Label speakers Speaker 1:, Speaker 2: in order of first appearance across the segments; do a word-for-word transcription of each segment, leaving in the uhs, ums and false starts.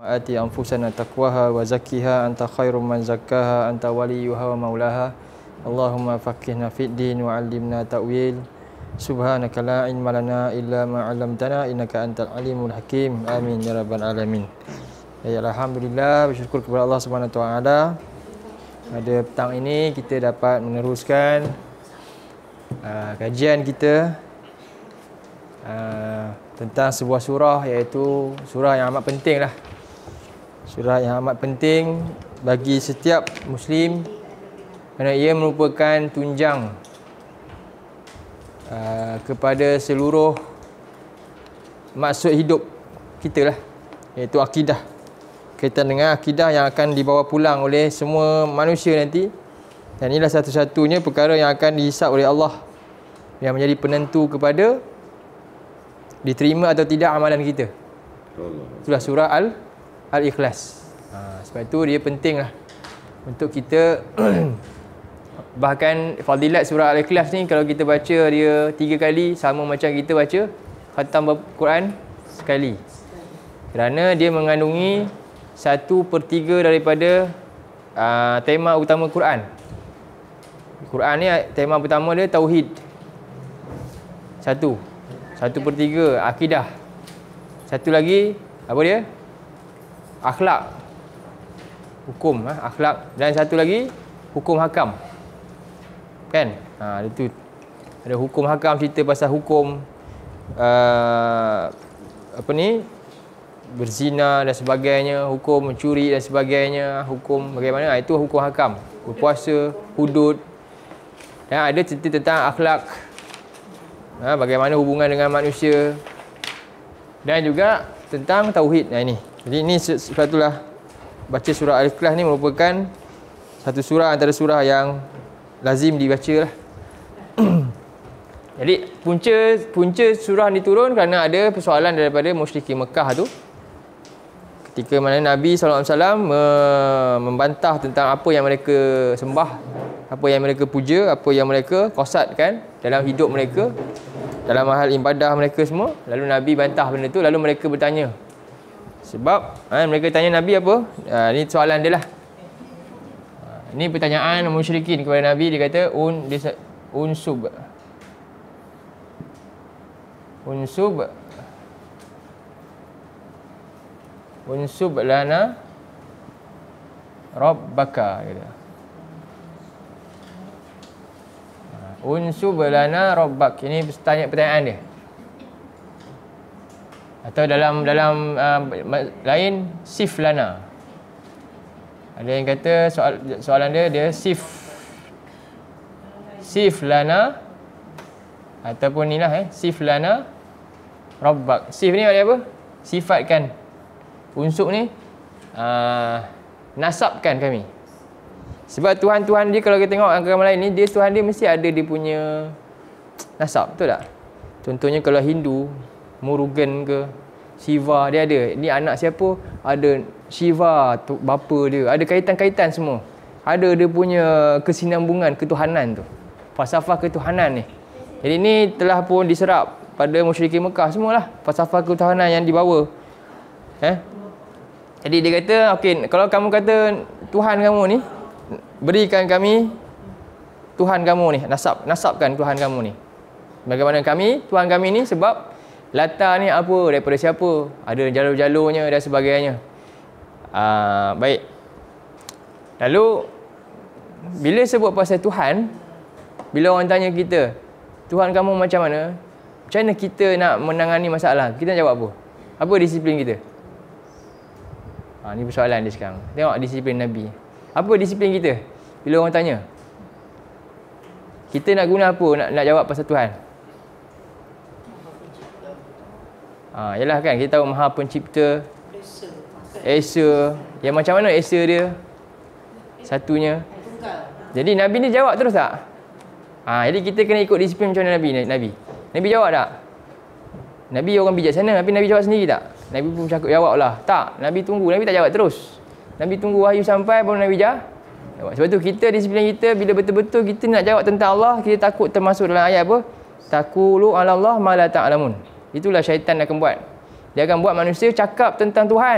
Speaker 1: Ati anfusana taqwaha wa zakkiha anta khairum man zakkaha anta waliyuha wa maulaha. Allahumma faqihna fid din wa 'allimna ta'wil. Subhanaka la ilma lana illa ma 'allamtana innaka antal alimul hakim. Amin ya rabbal alamin. Ya alhamdulillah, bersyukur kepada Allah Subhanahu wa taala. Pada petang ini kita dapat meneruskan uh, kajian kita uh, tentang sebuah surah, iaitu surah yang amat penting lah. Surah yang amat penting bagi setiap Muslim kerana ia merupakan tunjang uh, kepada seluruh maksud hidup kita lah, iaitu akidah. Kaitan dengan akidah yang akan dibawa pulang oleh semua manusia nanti. Dan inilah satu-satunya perkara yang akan dihisap oleh Allah, yang menjadi penentu kepada diterima atau tidak amalan kita. Itulah surah Al Al-Ikhlas. Ha, sebab itu dia penting lah untuk kita bahkan fadilat surah Al-Ikhlas ni kalau kita baca dia tiga kali sama macam kita baca khatam Quran sekali. Kerana dia mengandungi satu per tiga daripada uh, tema utama Quran. Quran ni tema pertama dia Tauhid. Satu. Satu per tiga akidah. Satu lagi apa dia? Akhlak, hukum, ha? Akhlak. Dan satu lagi hukum hakam, kan? Ha, itu ada hukum hakam, cerita pasal hukum uh, apa ni, berzina dan sebagainya, hukum mencuri dan sebagainya, hukum bagaimana, ha, itu hukum hakam, berpuasa, hudud. Dan ada cerita tentang akhlak, ha, bagaimana hubungan dengan manusia, dan juga tentang tauhid. Nah ini. Jadi ini sebab itulah baca surah Al-Ikhlas ni merupakan satu surah antara surah yang lazim dibaca lah. Jadi punca punca surah ni turun kerana ada persoalan daripada musyrikin Mekah tu. Ketika mana Nabi sallallahu alaihi wasallam membantah tentang apa yang mereka sembah, apa yang mereka puja, apa yang mereka qasatkan dalam hidup mereka, dalam hal ibadah mereka semua. Lalu Nabi bantah benda tu. Lalu mereka bertanya. Sebab ha, mereka tanya Nabi apa? Ha, ini soalan dia lah. Ha, ini pertanyaan musyrikin kepada Nabi. Dia kata, Un, dia, unsub. Unsub. Unsub lana Rabbaka. Kata. Ha, unsub lana Rabbak. Ini pertanyaan dia. Atau dalam dalam uh, lain sif lana. Ada yang kata soal soalan dia dia sif sif lana ataupun inilah eh sif lana rabbak. Sif ni ada apa? Sifatkan. Unsur ni uh, nasabkan kami. Sebab Tuhan-Tuhan dia kalau kita tengok agama lain ni, dia Tuhan dia mesti ada dia punya nasab, betul tak? Contohnya kalau Hindu, Murugan ke Shiva, dia ada. Ni anak siapa? Ada Shiva tu, bapa dia. Ada kaitan-kaitan semua. Ada dia punya kesinambungan ketuhanan tu. Falsafah ketuhanan ni. Jadi ni telah pun diserap pada musyrikin Mekah semualah. Falsafah ketuhanan yang dibawa. Eh? Jadi dia kata, okey, kalau kamu kata Tuhan kamu ni, berikan kami Tuhan kamu ni, nasab, nasabkan Tuhan kamu ni. Bagaimana kami, Tuhan kami ni, sebab Lata ni apa? Daripada siapa? Ada jalur-jalurnya dan sebagainya. Aa, baik. Lalu, bila sebut pasal Tuhan, bila orang tanya kita, Tuhan kamu macam mana? Macam mana kita nak menangani masalah? Kita nak jawab apa? Apa disiplin kita? Ha, ni persoalan dia sekarang. Tengok disiplin Nabi. Apa disiplin kita? Bila orang tanya, kita nak guna apa nak, nak jawab pasal Tuhan? Ha, yalah kan, kita tahu Maha Pencipta, Esa. Yang macam mana Esa dia? Satunya. Jadi Nabi ni jawab terus tak? Ha, jadi kita kena ikut disiplin macam mana Nabi Nabi. Nabi jawab tak? Nabi orang bijaksana, tapi Nabi jawab sendiri tak? Nabi pun cakap jawab lah. Tak, Nabi tunggu. Nabi tak jawab terus. Nabi tunggu wahyu sampai baru Nabi jawab. Sebab tu kita, disiplin kita, bila betul-betul kita nak jawab tentang Allah, kita takut termasuk dalam ayat apa? Taqulu 'ala Allah ma la ta'lamun. Itulah syaitan akan buat. Dia akan buat manusia cakap tentang Tuhan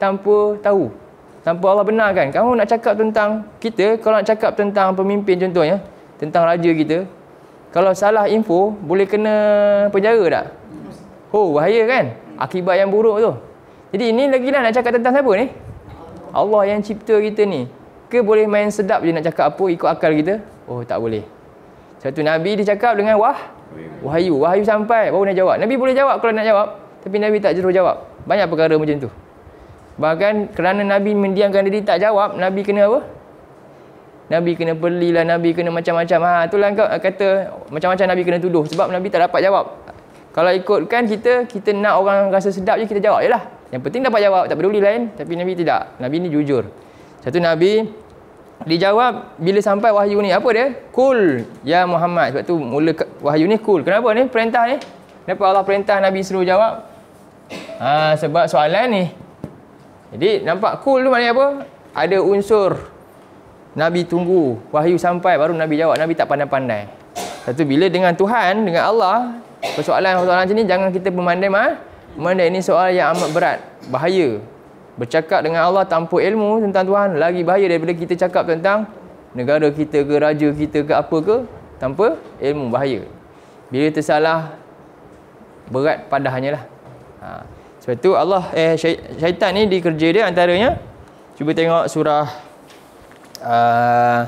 Speaker 1: tanpa tahu. Tanpa Allah benarkan. Kamu nak cakap tentang kita, kalau nak cakap tentang pemimpin contohnya, tentang raja kita, kalau salah info, boleh kena penjara tak? Oh, bahaya kan? Akibat yang buruk tu. Jadi ini lagilah nak cakap tentang siapa ni? Allah yang cipta kita ni. Ke boleh main sedap je nak cakap apa ikut akal kita? Oh, tak boleh. Satu Nabi dia cakap dengan wah, wahyu. Wahyu sampai baru nak jawab. Nabi boleh jawab kalau nak jawab, tapi Nabi tak terus jawab. Banyak perkara macam tu. Bahkan kerana Nabi mendiamkan diri tak jawab, Nabi kena apa? Nabi kena belilah, Nabi kena macam-macam. Ha, itulah kau kata macam-macam Nabi kena tuduh sebab Nabi tak dapat jawab. Kalau ikutkan kita, kita nak orang rasa sedap je, kita jawab je lah. Yang penting dapat jawab, tak peduli lain. Tapi Nabi tidak. Nabi ni jujur. Satu Nabi dijawab bila sampai wahyu ni, apa dia? Kul ya Muhammad. Sebab tu mula wahyu ni kul. Kenapa ni perintah ni? Kenapa Allah perintah Nabi suruh jawab? Ha, sebab soalan ni. Jadi nampak kul tu maknanya apa? Ada unsur Nabi tunggu wahyu sampai baru Nabi jawab. Nabi tak pandai-pandai. Satu bila dengan Tuhan, dengan Allah, persoalan-persoalan macam ni jangan kita memandai mah. Memandai ini soal yang amat berat, bahaya. Bercakap dengan Allah tanpa ilmu tentang Tuhan lagi bahaya daripada kita cakap tentang negara kita ke, raja kita ke, apa ke, tanpa ilmu, bahaya. Bila tersalah, berat padahnya lah. Ha. Sebab tu Allah, eh syaitan ni dikerja dia antaranya, cuba tengok surah uh,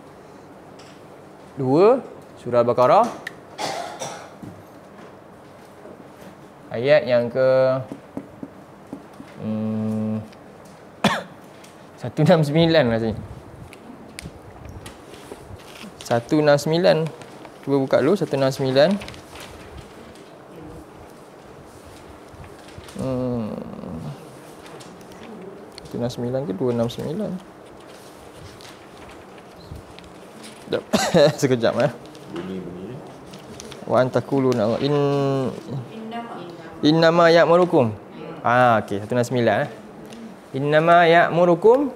Speaker 1: dua, surah Al-Baqarah, ayat yang ke hmm, seratus enam puluh sembilan rasanya. seratus enam puluh sembilan. Cuba buka dulu seratus enam puluh sembilan. Hmm. seratus enam puluh sembilan ke dua enam sembilan? Sekejap. Sekejap eh. Bunyi-bunyi. Wa antakuluna in innama ya'murukum. Ah, okey, seratus enam puluh sembilan eh. Innama ya'murukum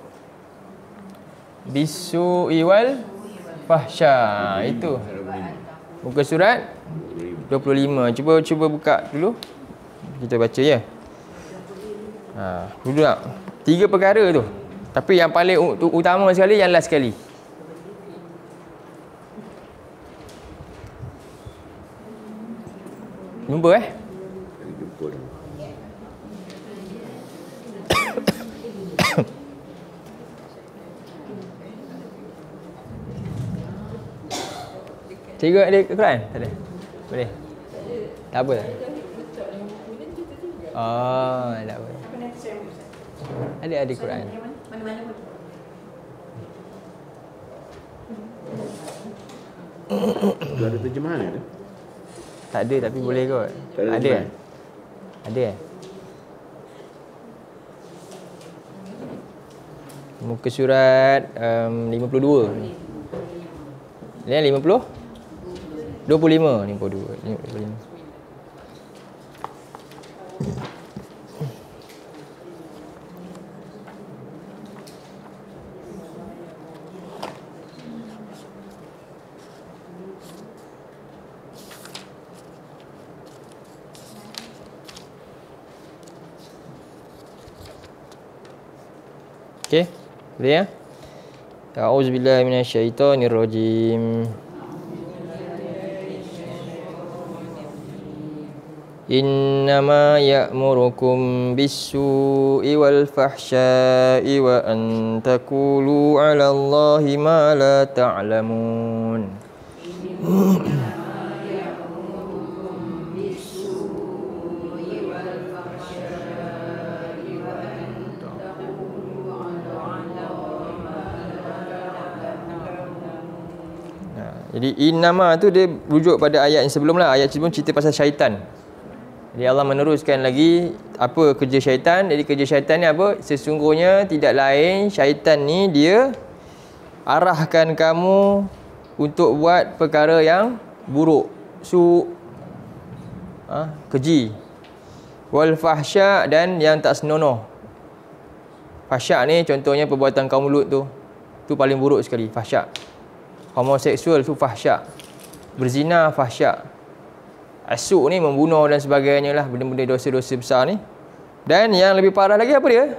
Speaker 1: bisu'i wal fahsya. Itu. Muka surat dua puluh lima. Cuba cuba buka dulu. Kita baca ya. Ha, dulu tak? Tiga perkara tu. Tapi yang paling utama sekali yang last sekali. Jumpa eh? Cikgu ada Quran? Tak ada? Boleh? Tak apa tak? Oh, tak apa. Ada ada Quran.
Speaker 2: Mana-mana pun.
Speaker 3: Tu ada terjemahan ada?
Speaker 1: Tak ada tapi boleh kot.
Speaker 3: Tak ada.
Speaker 1: Ada. Ada eh? Muka surat um, lima puluh dua. Ni lima puluh? dua puluh lima, lima puluh dua, lima puluh lima. Okey, boleh ya? A'udzubillahi minasyaitonirrajim. Innama ya'murukum bis-su'i wal fahsya'i wa an taqulu 'ala Allahi ma la ta'lamun. Jadi innama tu dia rujuk pada ayat yang sebelum lah. Ayat sebelum cerita pasal syaitan. Jadi Allah meneruskan lagi apa kerja syaitan. Jadi kerja syaitan ni apa? Sesungguhnya tidak lain syaitan ni dia arahkan kamu untuk buat perkara yang buruk, su, ha, keji, wal fahsya, dan yang tak senonoh. Fahsya ni contohnya perbuatan kaum Lut tu. Tu paling buruk sekali, fahsya. Homoseksual tu fahsya. Berzina fahsya. Asuk ni membunuh dan sebagainya lah, benda-benda dosa-dosa besar ni. Dan yang lebih parah lagi apa dia?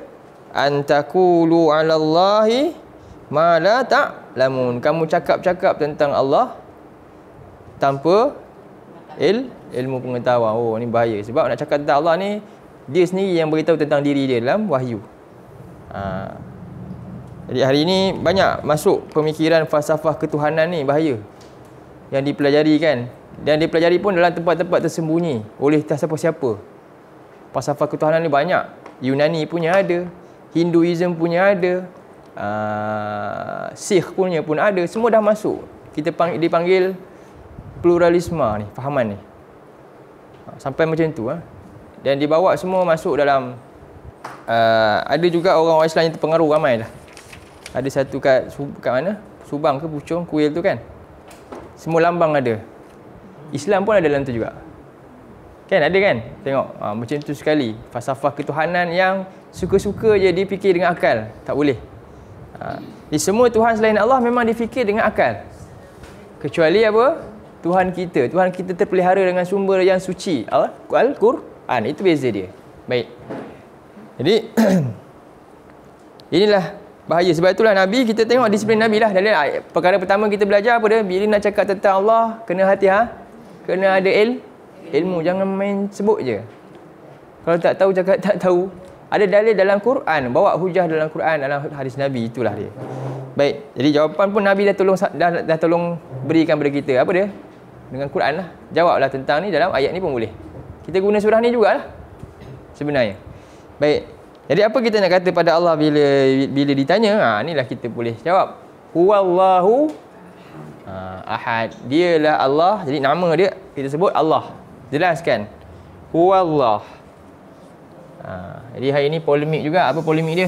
Speaker 1: an taqulu 'ala Allahi ma la ta'lamun. Kamu cakap-cakap tentang Allah tanpa il, ilmu pengetahuan. Oh, ni bahaya. Sebab nak cakap tentang Allah ni, dia sendiri yang beritahu tentang diri dia dalam wahyu. Ha. Jadi hari ini banyak masuk pemikiran falsafah ketuhanan ni, bahaya. Yang dipelajari kan. Dan dipelajari pun dalam tempat-tempat tersembunyi oleh tak siapa-siapa. Falsafah ketuhanan ni banyak. Yunani punya ada, Hinduism punya ada, uh, Sikh punya pun ada. Semua dah masuk. Kita panggil, dipanggil pluralisme ni, fahaman ni. Sampai macam tu. Ha? Dan dibawa semua masuk dalam, uh, ada juga orang-orang Islam yang terpengaruh ramai dah. Ada satu kat, kat mana? Subang ke Puchong, kuil tu kan. Semua lambang ada. Islam pun ada dalam tu juga. Kan ada kan? Tengok, ha, macam tu sekali. Falsafah ketuhanan yang suka-suka je dipikir dengan akal. Tak boleh. Ha. Di semua Tuhan selain Allah memang difikir dengan akal. Kecuali apa? Tuhan kita. Tuhan kita terpelihara dengan sumber yang suci. Al-Quran. Itu beza dia. Baik. Jadi, inilah bahaya. Sebab itulah Nabi, kita tengok disiplin Nabi lah. Dari perkara pertama kita belajar apa dia? Bila nak cakap tentang Allah, kena hati-hati. Kena ada il, ilmu. Jangan main sebut je. Kalau tak tahu, cakap tak tahu. Ada dalil dalam Quran. Bawa hujah dalam Quran, dalam hadis Nabi. Itulah dia. Baik. Jadi jawapan pun Nabi dah tolong dah, dah tolong berikan kepada kita. Apa dia? Dengan Quran lah. Jawablah tentang ni dalam ayat ni pun boleh. Kita guna surah ni jugalah. Sebenarnya. Baik. Jadi apa kita nak kata pada Allah bila bila ditanya? Ha, inilah kita boleh jawab. Huwallahu ha, ahad. Dialah Allah. Jadi nama dia kita sebut Allah. Jelaskan. Huwallah. Ha, jadi hari ni polemik juga. Apa polemik dia?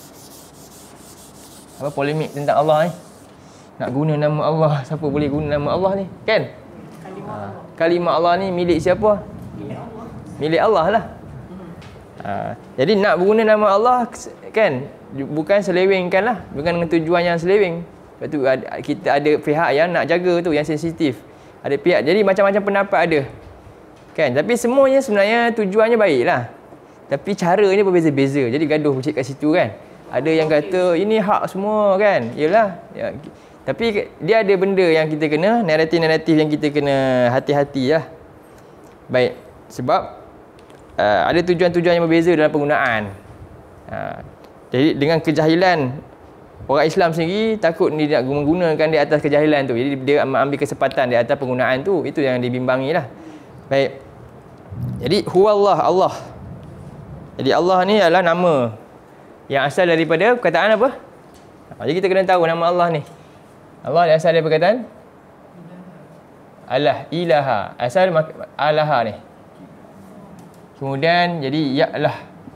Speaker 1: Apa polemik tentang Allah ni? Nak guna nama Allah. Siapa boleh guna nama Allah ni? Kan? Kalimah, ha, kalimah Allah ni milik siapa? Milik Allah lah. Ha, jadi nak guna nama Allah kan, bukan selewengkan lah. Bukan dengan tujuan yang seleweng. Lepas tu kita ada pihak yang nak jaga tu, yang sensitif. Ada pihak. Jadi macam-macam pendapat ada. Kan? Tapi semuanya sebenarnya tujuannya baik lah. Tapi caranya berbeza-beza. Jadi gaduh kat situ kan. Ada yang kata ini hak semua kan. Yalah. Ya. Tapi dia ada benda yang kita kena, naratif-naratif yang kita kena hati-hati lah. Baik. Sebab uh, ada tujuan-tujuan yang berbeza dalam penggunaan. Uh, jadi dengan kejahilan orang Islam sendiri, takut dia nak menggunakan di atas kejahilan tu. Jadi dia ambil kesempatan di atas penggunaan tu. Itu yang dibimbangi lah. Baik. Jadi huwallah, Allah. Jadi Allah ni adalah nama yang asal daripada perkataan apa? Jadi kita kena tahu nama Allah ni. Allah asal daripada perkataan Allah, ilaha. Asal alaha ni. Kemudian jadi ya'lah.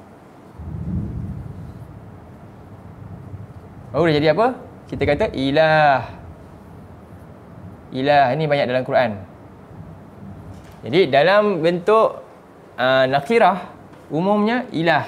Speaker 1: Oh, dah jadi apa? Kita kata ilah. Ilah ni banyak dalam Quran. Jadi dalam bentuk uh, nakirah, umumnya ilah.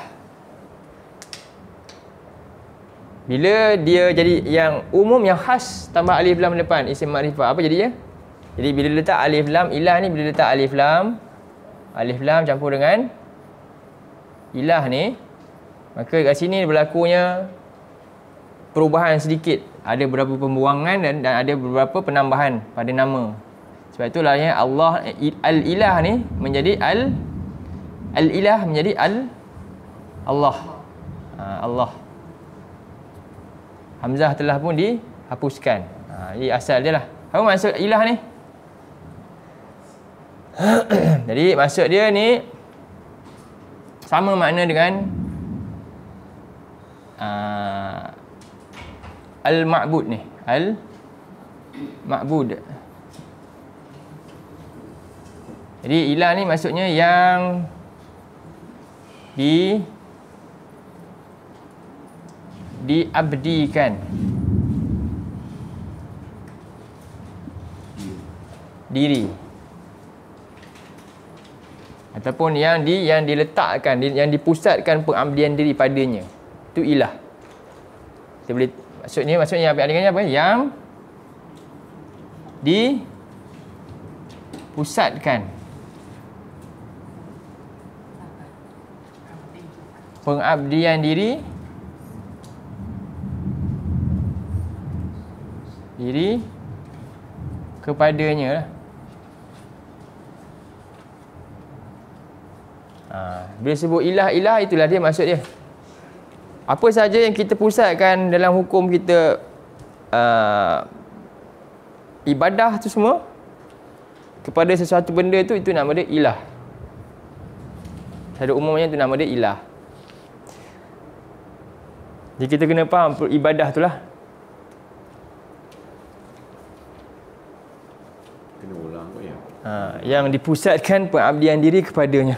Speaker 1: Bila dia jadi yang umum, yang khas, tambah alif lam depan, isim makrifah, apa jadinya? Jadi bila letak alif lam, ilah ni bila letak alif lam, alif lam campur dengan ilah ni, maka kat sini berlakunya perubahan sedikit. Ada beberapa pembuangan dan, dan ada beberapa penambahan pada nama. Sebab itulah ya Allah, al-ilah ni menjadi al al-ilah menjadi al Allah. Ha, Allah. Hamzah telah pun dihapuskan. Ha, jadi asal dia lah. Apa maksud ilah ni? Jadi maksud dia ni sama makna dengan uh, al-ma'bud ni. Al-ma'bud. Jadi ilah ni maksudnya yang di diabdikan diri, ataupun yang di yang diletakkan, yang dipusatkan pengabdian diri padanya. Itu ilah. Kita boleh maksudnya maksudnya apa adanya apa? Yang dipusatkan pengabdian diri diri kepadanya lah. Ha, bila sebut ilah-ilah, itulah dia maksud dia. Apa saja yang kita pusatkan dalam hukum kita, uh, ibadah tu semua kepada sesuatu benda tu, itu nama dia ilah. Secara umumnya itu nama dia ilah. Jadi kita kena faham ibadah tu lah.
Speaker 3: Kena ulang kot ya.
Speaker 1: Ha, yang dipusatkan pengabdian diri kepadanya.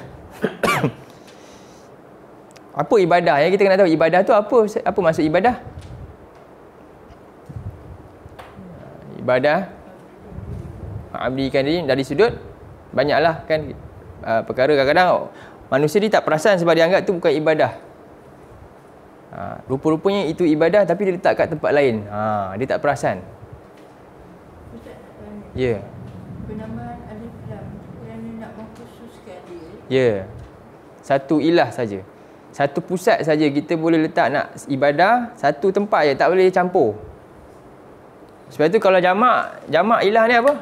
Speaker 1: Apa ibadah? Yang kita kena tahu ibadah tu apa? Apa maksud ibadah? Ibadah mengabdikan diri dari sudut banyaklah kan, uh, perkara kadang-kadang manusia dia tak perasan sebab dia anggap tu bukan ibadah. Ha, rupa-rupanya itu ibadah tapi dia letak kat tempat lain. Ha, dia tak perasan. Ya. Yeah.
Speaker 2: Penamaan alif lam kerana nak mengkhususkan dia.
Speaker 1: Ya. Yeah. Satu ilah saja. Satu pusat saja kita boleh letak nak ibadah, satu tempat je, tak boleh campur. Sebab itu kalau jamak, jamak ilah ni apa?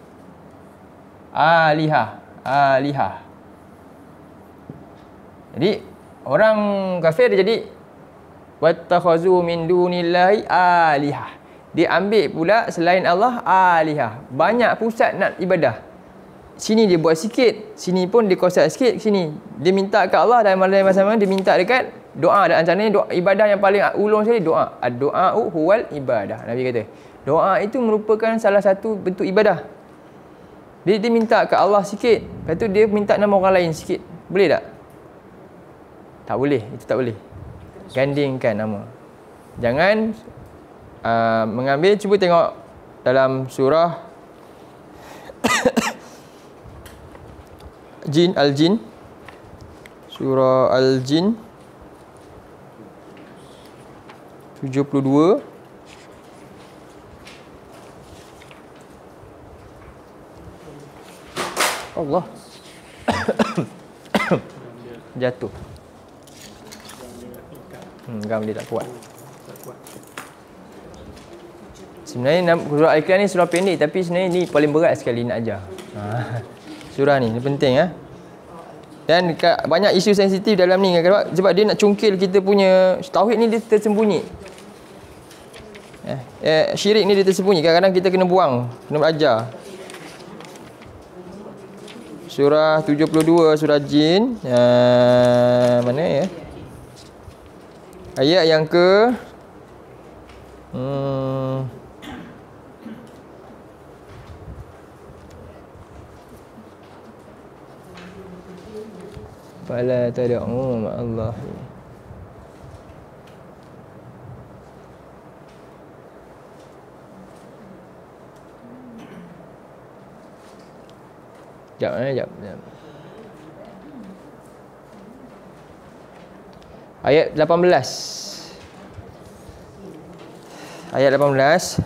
Speaker 1: Alihah, alihah. Jadi orang kafir dia jadi wattakhazu min dunillahi alihah. Dia ambil pula selain Allah alihah. Banyak pusat nak ibadah. Sini dia buat sikit, sini pun dia kosak sikit, sini dia minta kat Allah dalam masa-masa dia minta dekat doa. Dan antaranya doa, ibadah yang paling ulung sekali doa. Ad-doa'u huwal ibadah. Nabi kata, doa itu merupakan salah satu bentuk ibadah. Dia, dia minta kat Allah sikit, lepas tu dia minta nama orang lain sikit. Boleh tak? Tak boleh, itu tak boleh. Gandingkan nama. Jangan uh, mengambil, cuba tengok dalam surah Jin, Al-Jin. Surah Al-Jin tujuh puluh dua. Allah. Jatuh. Hmm, gam dia tak kuat. Sebenarnya surah Al-Ikhlas ni surah pendek, tapi sebenarnya ni paling berat sekali nak ajar. Ha. Surah ni, ni penting ya. Dan banyak isu sensitif dalam ni sebab, sebab dia nak cungkil kita punya tauhid ni, dia tersembunyi. Eh, eh, syirik ni dia tersembunyi. Kadang-kadang kita kena buang, kena belajar. Surah tujuh puluh dua, surah Jin. Uh, mana ya? Ayat yang ke hmm, fala tad'u ma'allah. Jap eh, jap, jap. Ayat lapan belas. Ayat lapan belas.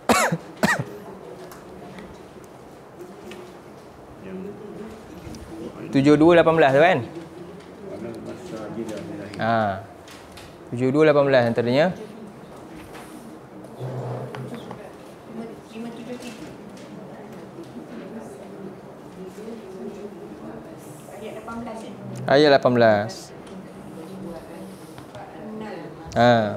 Speaker 1: tujuh dua lapan belas tu kan? Ha. tujuh dua lapan belas antaranya. Ayat lapan belas. Ha.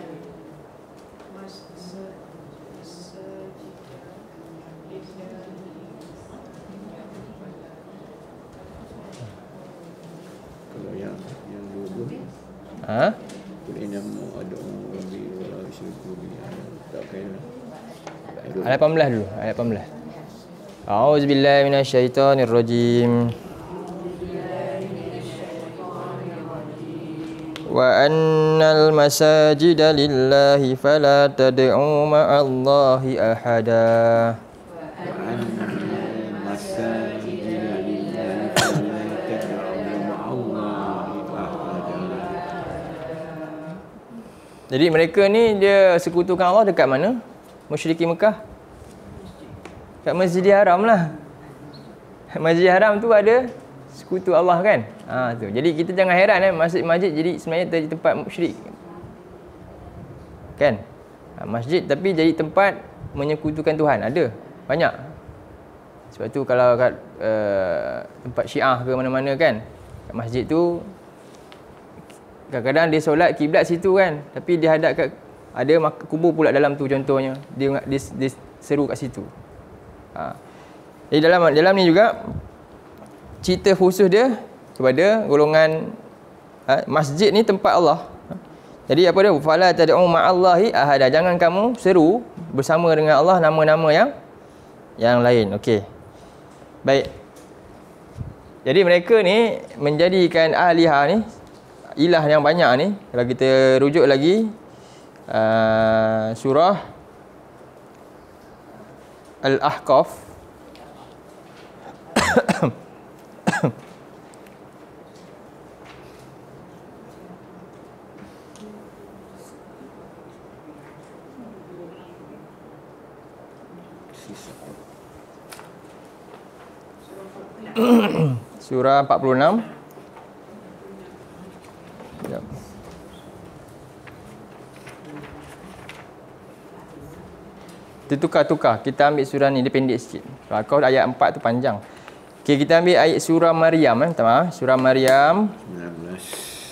Speaker 3: Kalau yang yang dua-dua ni,
Speaker 1: Ha?
Speaker 3: kul innamu ad'u rabbi wa la usyriku bihi tak kena.
Speaker 1: Ayat lapan belas dulu, ayat lapan belas. A'udzubillahi minasyaitonirrajim. Wa annal masajida lillahi fala tad'u ma'allahi ahada. Jadi mereka ni dia sekutukan Allah dekat mana? Musyrikin Mekah. Kat Masjidil Haram lah. Masjidil Haram tu ada sekutu Allah kan? Ha, tu. Jadi kita jangan heran eh, masjid-masjid jadi sebenarnya jadi tempat musyrik. Kan? Ha, masjid tapi jadi tempat menyekutukan Tuhan? Ada. Banyak. Sebab tu kalau kat uh, tempat Syiah ke mana-mana kan, kat masjid tu kadang-kadang dia solat kiblat situ kan, tapi dia hadap kat ada kubur pula dalam tu contohnya. Dia dia, dia seru kat situ. Ha. Jadi dalam dalam ni juga cerita khusus dia kepada golongan ha, masjid ni tempat Allah. Jadi apa dia? Fala tad'u ma'allahi ahada. Jangan kamu seru bersama dengan Allah nama-nama yang yang lain. Okey. Baik. Jadi mereka ni menjadikan alihah ni, ilah yang banyak ni, kalau kita rujuk lagi uh, surah Al-Ahqaf surah empat puluh enam. Sekejap. Kita tukar-tukar. Kita ambil surah ni, dia pendek sikit. Kalau ayat empat tu panjang. Okey, kita ambil ayat surah Maryam. Eh. Minta surah Maryam.
Speaker 3: enam belas.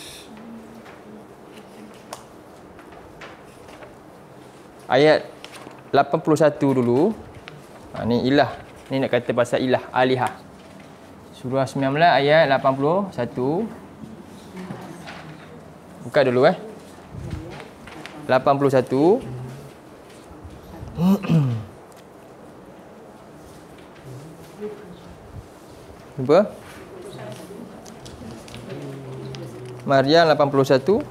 Speaker 1: Ayat lapan puluh satu dulu. Ha, ni ilah. Ni nak kata pasal ilah, alihah. Surah sembilan belas ayat lapan puluh satu. Buka dulu eh. lapan puluh satu. Jumpa? Maryam lapan puluh satu.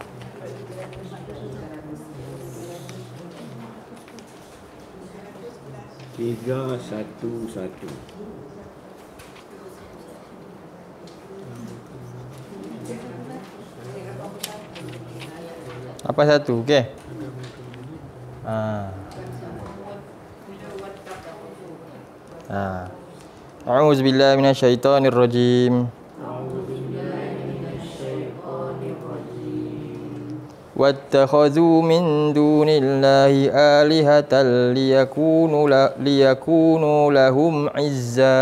Speaker 3: Tiga satu satu.
Speaker 1: Apa satu? Okey. Ha. Ha. A'udzubillahi minasyaitonirrajim. واتخذوا من دون الله آلهة ليكونوا ليكونوا لهم عزا.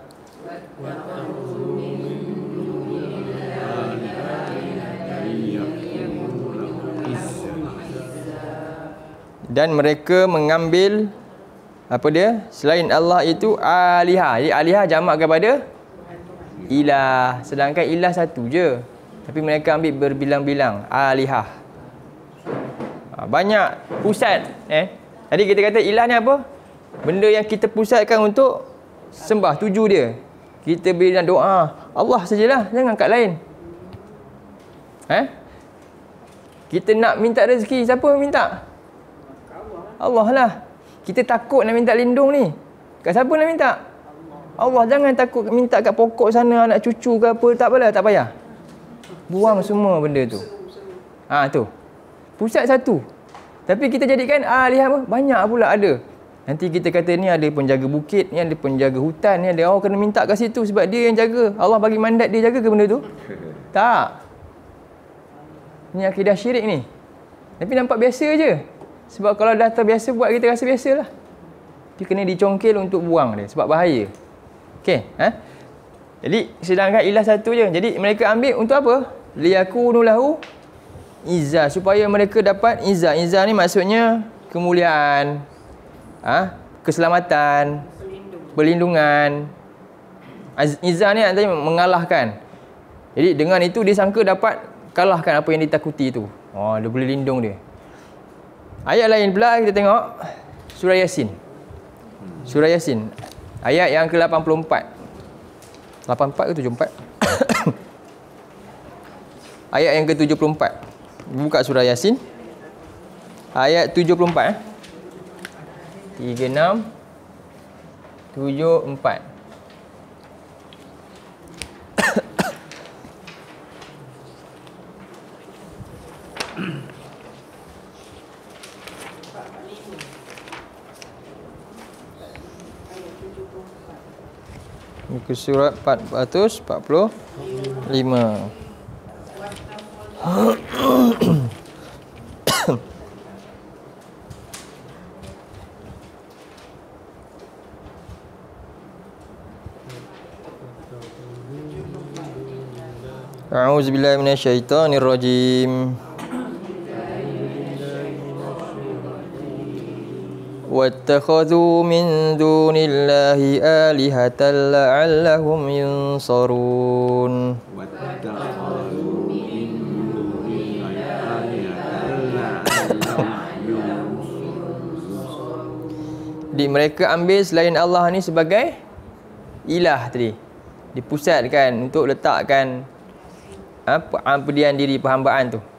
Speaker 1: Dan mereka mengambil apa dia? Selain Allah itu alihah. Jadi alihah jamak kepada ilah. Sedangkan ilah satu je. Tapi mereka ambil berbilang-bilang alihah. Banyak pusat eh. Jadi kita kata ilah ni apa? Benda yang kita pusatkan untuk sembah, tuju dia. Kita bila doa, Allah sajalah, jangan kat lain. Eh? Kita nak minta rezeki, siapa minta? Allah lah. Kita takut nak minta lindung ni. Kat siapa nak minta? Allah. Jangan takut minta kat pokok sana, anak cucu ke apa, tak apalah, tak payah. Buang semua benda tu. Ha tu. Pusat satu. Tapi kita jadikan ah lihat apa? Banyak pula ada. Nanti kita kata ni ada penjaga bukit, ni ada penjaga hutan, ni ada orang kena minta kat situ sebab dia yang jaga. Allah bagi mandat dia jaga ke benda tu? Tak. Ni akidah syirik ni. Tapi nampak biasa je. Sebab kalau dah terbiasa buat, kita rasa biasalah. Dia kena dicongkel untuk buang dia sebab bahaya. Okey, ha? Jadi sedangkan ilah satu je. Jadi mereka ambil untuk apa? Liyakunu lahu izzah, supaya mereka dapat izzah. Izzah ni maksudnya kemuliaan, ha? Keselamatan, perlindungan. Izzah ni artinya mengalahkan. Jadi dengan itu dia sangka dapat kalahkan apa yang ditakuti tu. Oh, dia boleh lindung dia. Ayat lain pula kita tengok surah Yasin. Surah Yasin ayat yang ke lapan puluh empat. lapan puluh empat ke tujuh puluh empat? Ayat yang ke tujuh puluh empat. Buka surah Yasin. Ayat tujuh puluh empat. Eh? tiga puluh enam, tujuh puluh empat. Muka surat empat ratus empat puluh lima. A'udzubillahi minasyaitonirrajim. واتخذوا من دون الله آلهة لعلهم ينصرون Jadi mereka ambil selain Allah ni sebagai ilah tadi. Dipusatkan untuk letakkan apa pemberian diri perhambaan tu.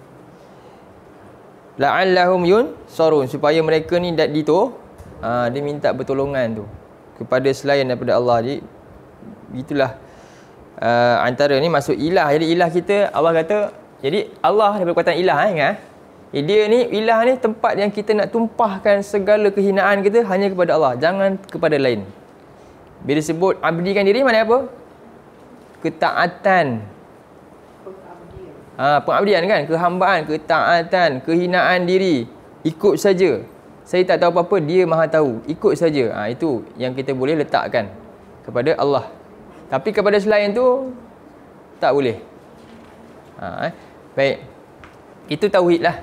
Speaker 1: La'allahum yunsarun, supaya mereka ni dak dito ha, dia minta pertolongan tu kepada selain daripada Allah. Jadi gitulah uh, antara ni masuk ilah. Jadi ilah kita Allah kata, jadi Allah daripada perkataan ilah eh, ingat eh, dia ni ilah ni tempat yang kita nak tumpahkan segala kehinaan kita hanya kepada Allah, jangan kepada lain. Bila sebut abdikan diri, mana apa? Ketaatan. Ha, pengabdian kan, kehambaan, ketaatan, kehinaan diri, ikut saja. Saya tak tahu apa-apa, dia maha tahu, ikut saja. Ha, itu yang kita boleh letakkan kepada Allah. Tapi kepada selain tu tak boleh. Ha, eh. Baik. Itu tauhid lah.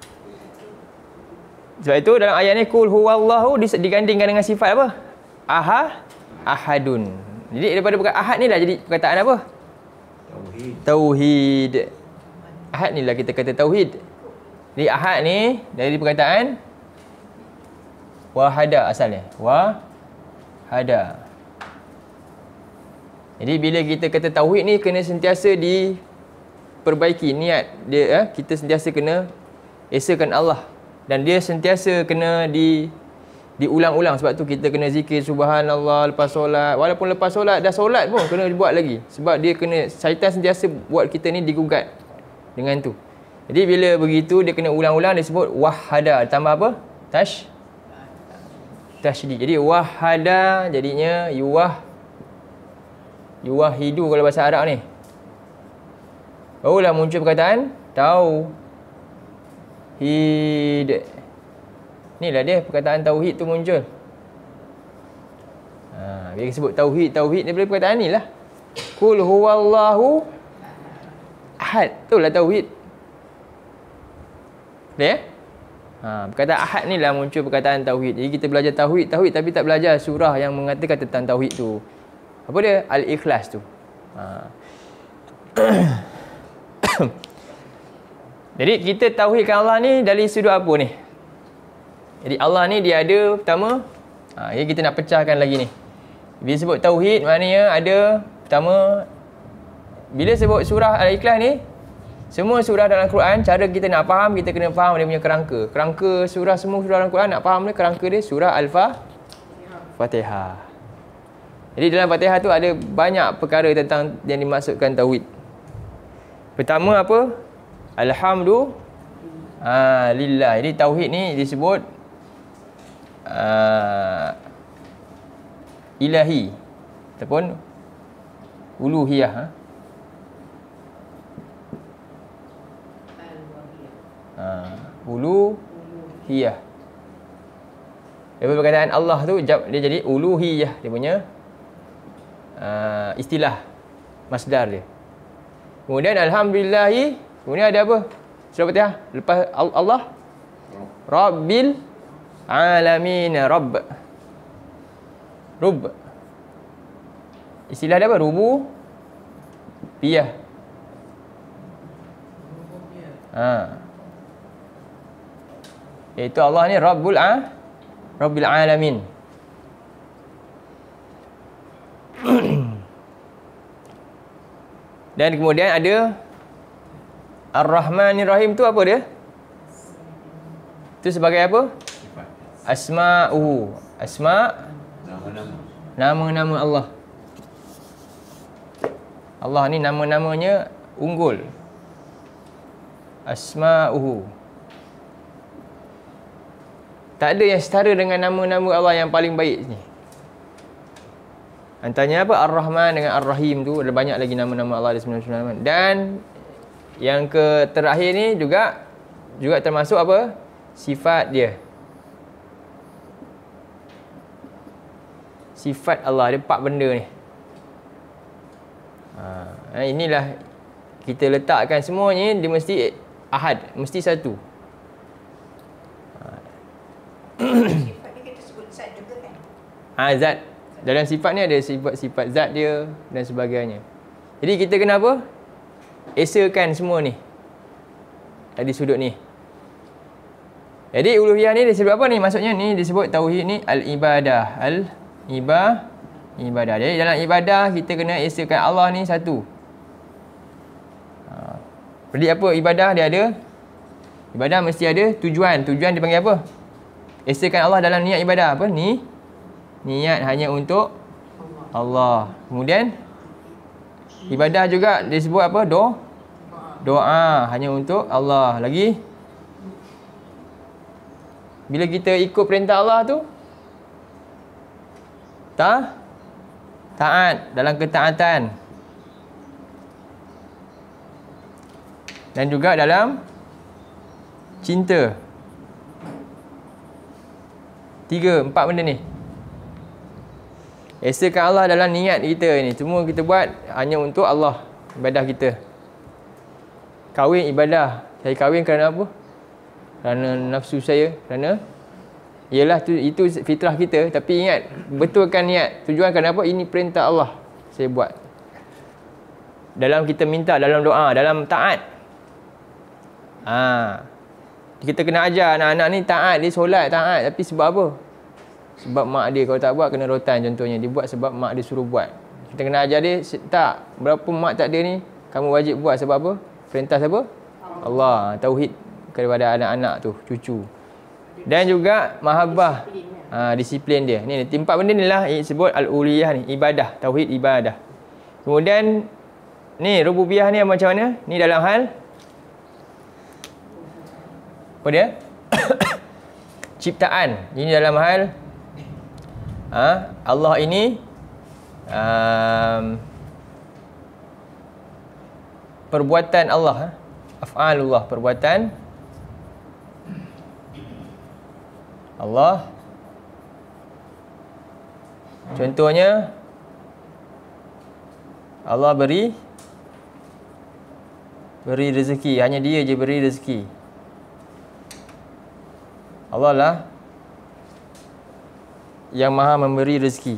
Speaker 1: Sebab itu dalam ayat ni kul huwallahu digandingkan dengan sifat apa? Aha, ahadun. Jadi daripada perkataan ahad ni dah jadi perkataan apa? Tauhid. Tauhid. Ahad ni lah kita kata tauhid. Jadi ahad ni dari perkataan wahada asalnya. Wahada. Jadi bila kita kata tauhid ni kena sentiasa diperbaiki niat dia, eh? Kita sentiasa kena esakan Allah dan dia sentiasa kena di diulang-ulang. Sebab tu kita kena zikir subhanallah lepas solat. Walaupun lepas solat dah solat pun kena buat lagi. Sebab dia kena, syaitan sentiasa buat kita ni digugat dengan tu. Jadi bila begitu dia kena ulang-ulang, dia sebut wahada, tambah apa? Tash tasydid. Jadi wahada jadinya yuwah yuwahidu kalau bahasa Arab ni. Barulah muncul perkataan tauhid. Inilah dia perkataan tauhid tu muncul. Ha, bila sebut tauhid, tauhid daripada perkataan ni lah. Kul huwallahu ahad, itulah tauhid. Dia? Ha, perkataan ahad ni lah muncul perkataan tauhid. Jadi kita belajar tauhid, tauhid tapi tak belajar surah yang mengatakan tentang tauhid tu. Apa dia? Al-Ikhlas tu. Ha. Jadi kita tauhidkan Allah ni dari sudut apa ni? Jadi Allah ni dia ada pertama, ha, jadi kita nak pecahkan lagi ni. Bila sebut tauhid maknanya ada pertama, bila sebut surah Al-Ikhlas ni, semua surah dalam Quran, cara kita nak faham, kita kena faham dia punya kerangka. Kerangka surah, semua surah dalam Quran nak faham dia, kerangka dia surah Al-Fatihah. Jadi dalam Fatihah tu ada banyak perkara tentang yang dimaksudkan tauhid. Pertama apa? Alhamdulillah. Ha, jadi tauhid ni disebut uh, ilahi ataupun uluhiyah. Ha? Ha, uluhiyah. Daripada perkataan Allah tu dia jadi uluhiyah, dia punya uh, istilah masdar dia. Kemudian alhamdulillahi, kemudian ada apa? Surah Fatihah lepas Allah Rabbil alamin, Rabb. Rubb. Istilah dia apa? Rubu piyah. Ha. Iaitu Allah ni Rabbul A Rabbil alamin. Dan kemudian ada Ar-Rahmanir Rahim, tu apa dia? Itu sebagai apa? Asma'uhu. Asma'
Speaker 3: Nama-nama.
Speaker 1: nama-nama Allah. Allah ni nama-namanya unggul. Asma'uhu. Tak ada yang setara dengan nama-nama Allah yang paling baik ni. Antaranya apa? Ar-Rahman dengan Ar-Rahim tu ada banyak lagi nama-nama Allah, ada sembilan puluh sembilan nama. Dan yang ke terakhir ni juga juga termasuk apa? Sifat dia. Sifat Allah, ada empat benda ni. Ha, inilah kita letakkan semuanya, dia mesti ahad, mesti satu.
Speaker 2: Sifat dia kita sebut zat juga kan?
Speaker 1: Ah, zat. Dalam sifat ni ada sifat-sifat zat dia dan sebagainya. Jadi kita kena apa? Esakan semua ni. Di sudut ni. Jadi uluhiyah ni disebut apa ni? Maksudnya ni disebut tauhid ni al-ibadah. Al-ibadah. Ibadah. Jadi dalam ibadah kita kena esakan Allah ni satu. Ha. Jadi apa ibadah dia ada? Ibadah mesti ada tujuan. Tujuan dipanggil apa? Esakan Allah dalam niat ibadah apa? Ni niat hanya untuk Allah. Kemudian ibadah juga disebut apa? Doa. Doa hanya untuk Allah. Lagi bila kita ikut perintah Allah tu ta taat dalam ketaatan. Dan juga dalam cinta. Tiga, empat benda ni. Esakan Allah dalam niat kita ni. Semua kita buat hanya untuk Allah. Ibadah kita. Kahwin ibadah. Saya kahwin kerana apa? Kerana nafsu saya. Kerana ialah tu, itu fitrah kita. Tapi ingat, betulkan niat. Tujuan kerana apa? Ini perintah Allah saya buat. Dalam kita minta, dalam doa, dalam taat. Ha. Kita kena ajar anak-anak ni taat. Dia solat taat. Tapi sebab apa? Sebab mak dia kalau tak buat kena rotan contohnya. Dia buat sebab mak dia suruh buat. Kita kena ajar dia, tak. Berapa mak tak ada ni, kamu wajib buat sebab apa? Perintah siapa? Allah. Tauhid kepada anak-anak tu, cucu. Dan juga mahabbah. Ha, disiplin dia. Ni empat benda ni lah disebut al-uliyah ni, ibadah, tauhid ibadah. Kemudian ni rububiyah ni macam mana? Ni dalam hal apa dia? Ciptaan. Ini dalam hal ha, Allah ini um, perbuatan Allah, ha? Af'alullah, perbuatan Allah. Contohnya Allah beri beri rezeki, hanya dia je beri rezeki. Allah lah yang maha memberi rezeki.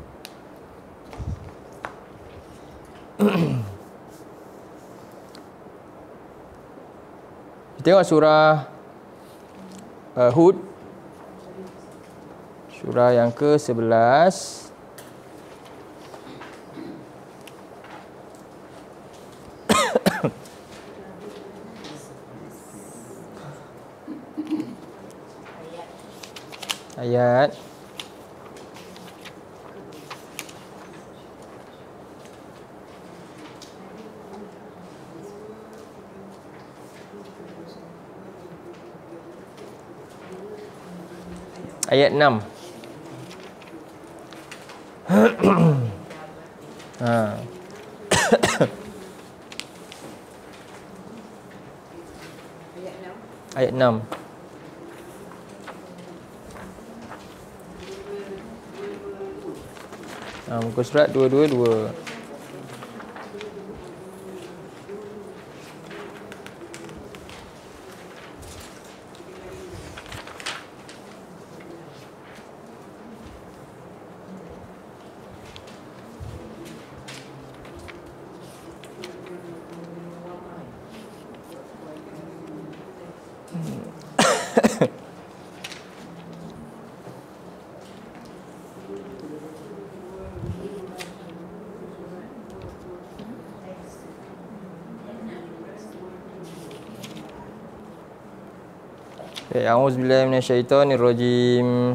Speaker 1: Kita tengok surah uh, Hud, surah yang ke sebelas. Ayat ayat enam. Ha. Ayat enam. Ha, muka surat dua dua dua. A'udzubillahi minasyaitonirrajim.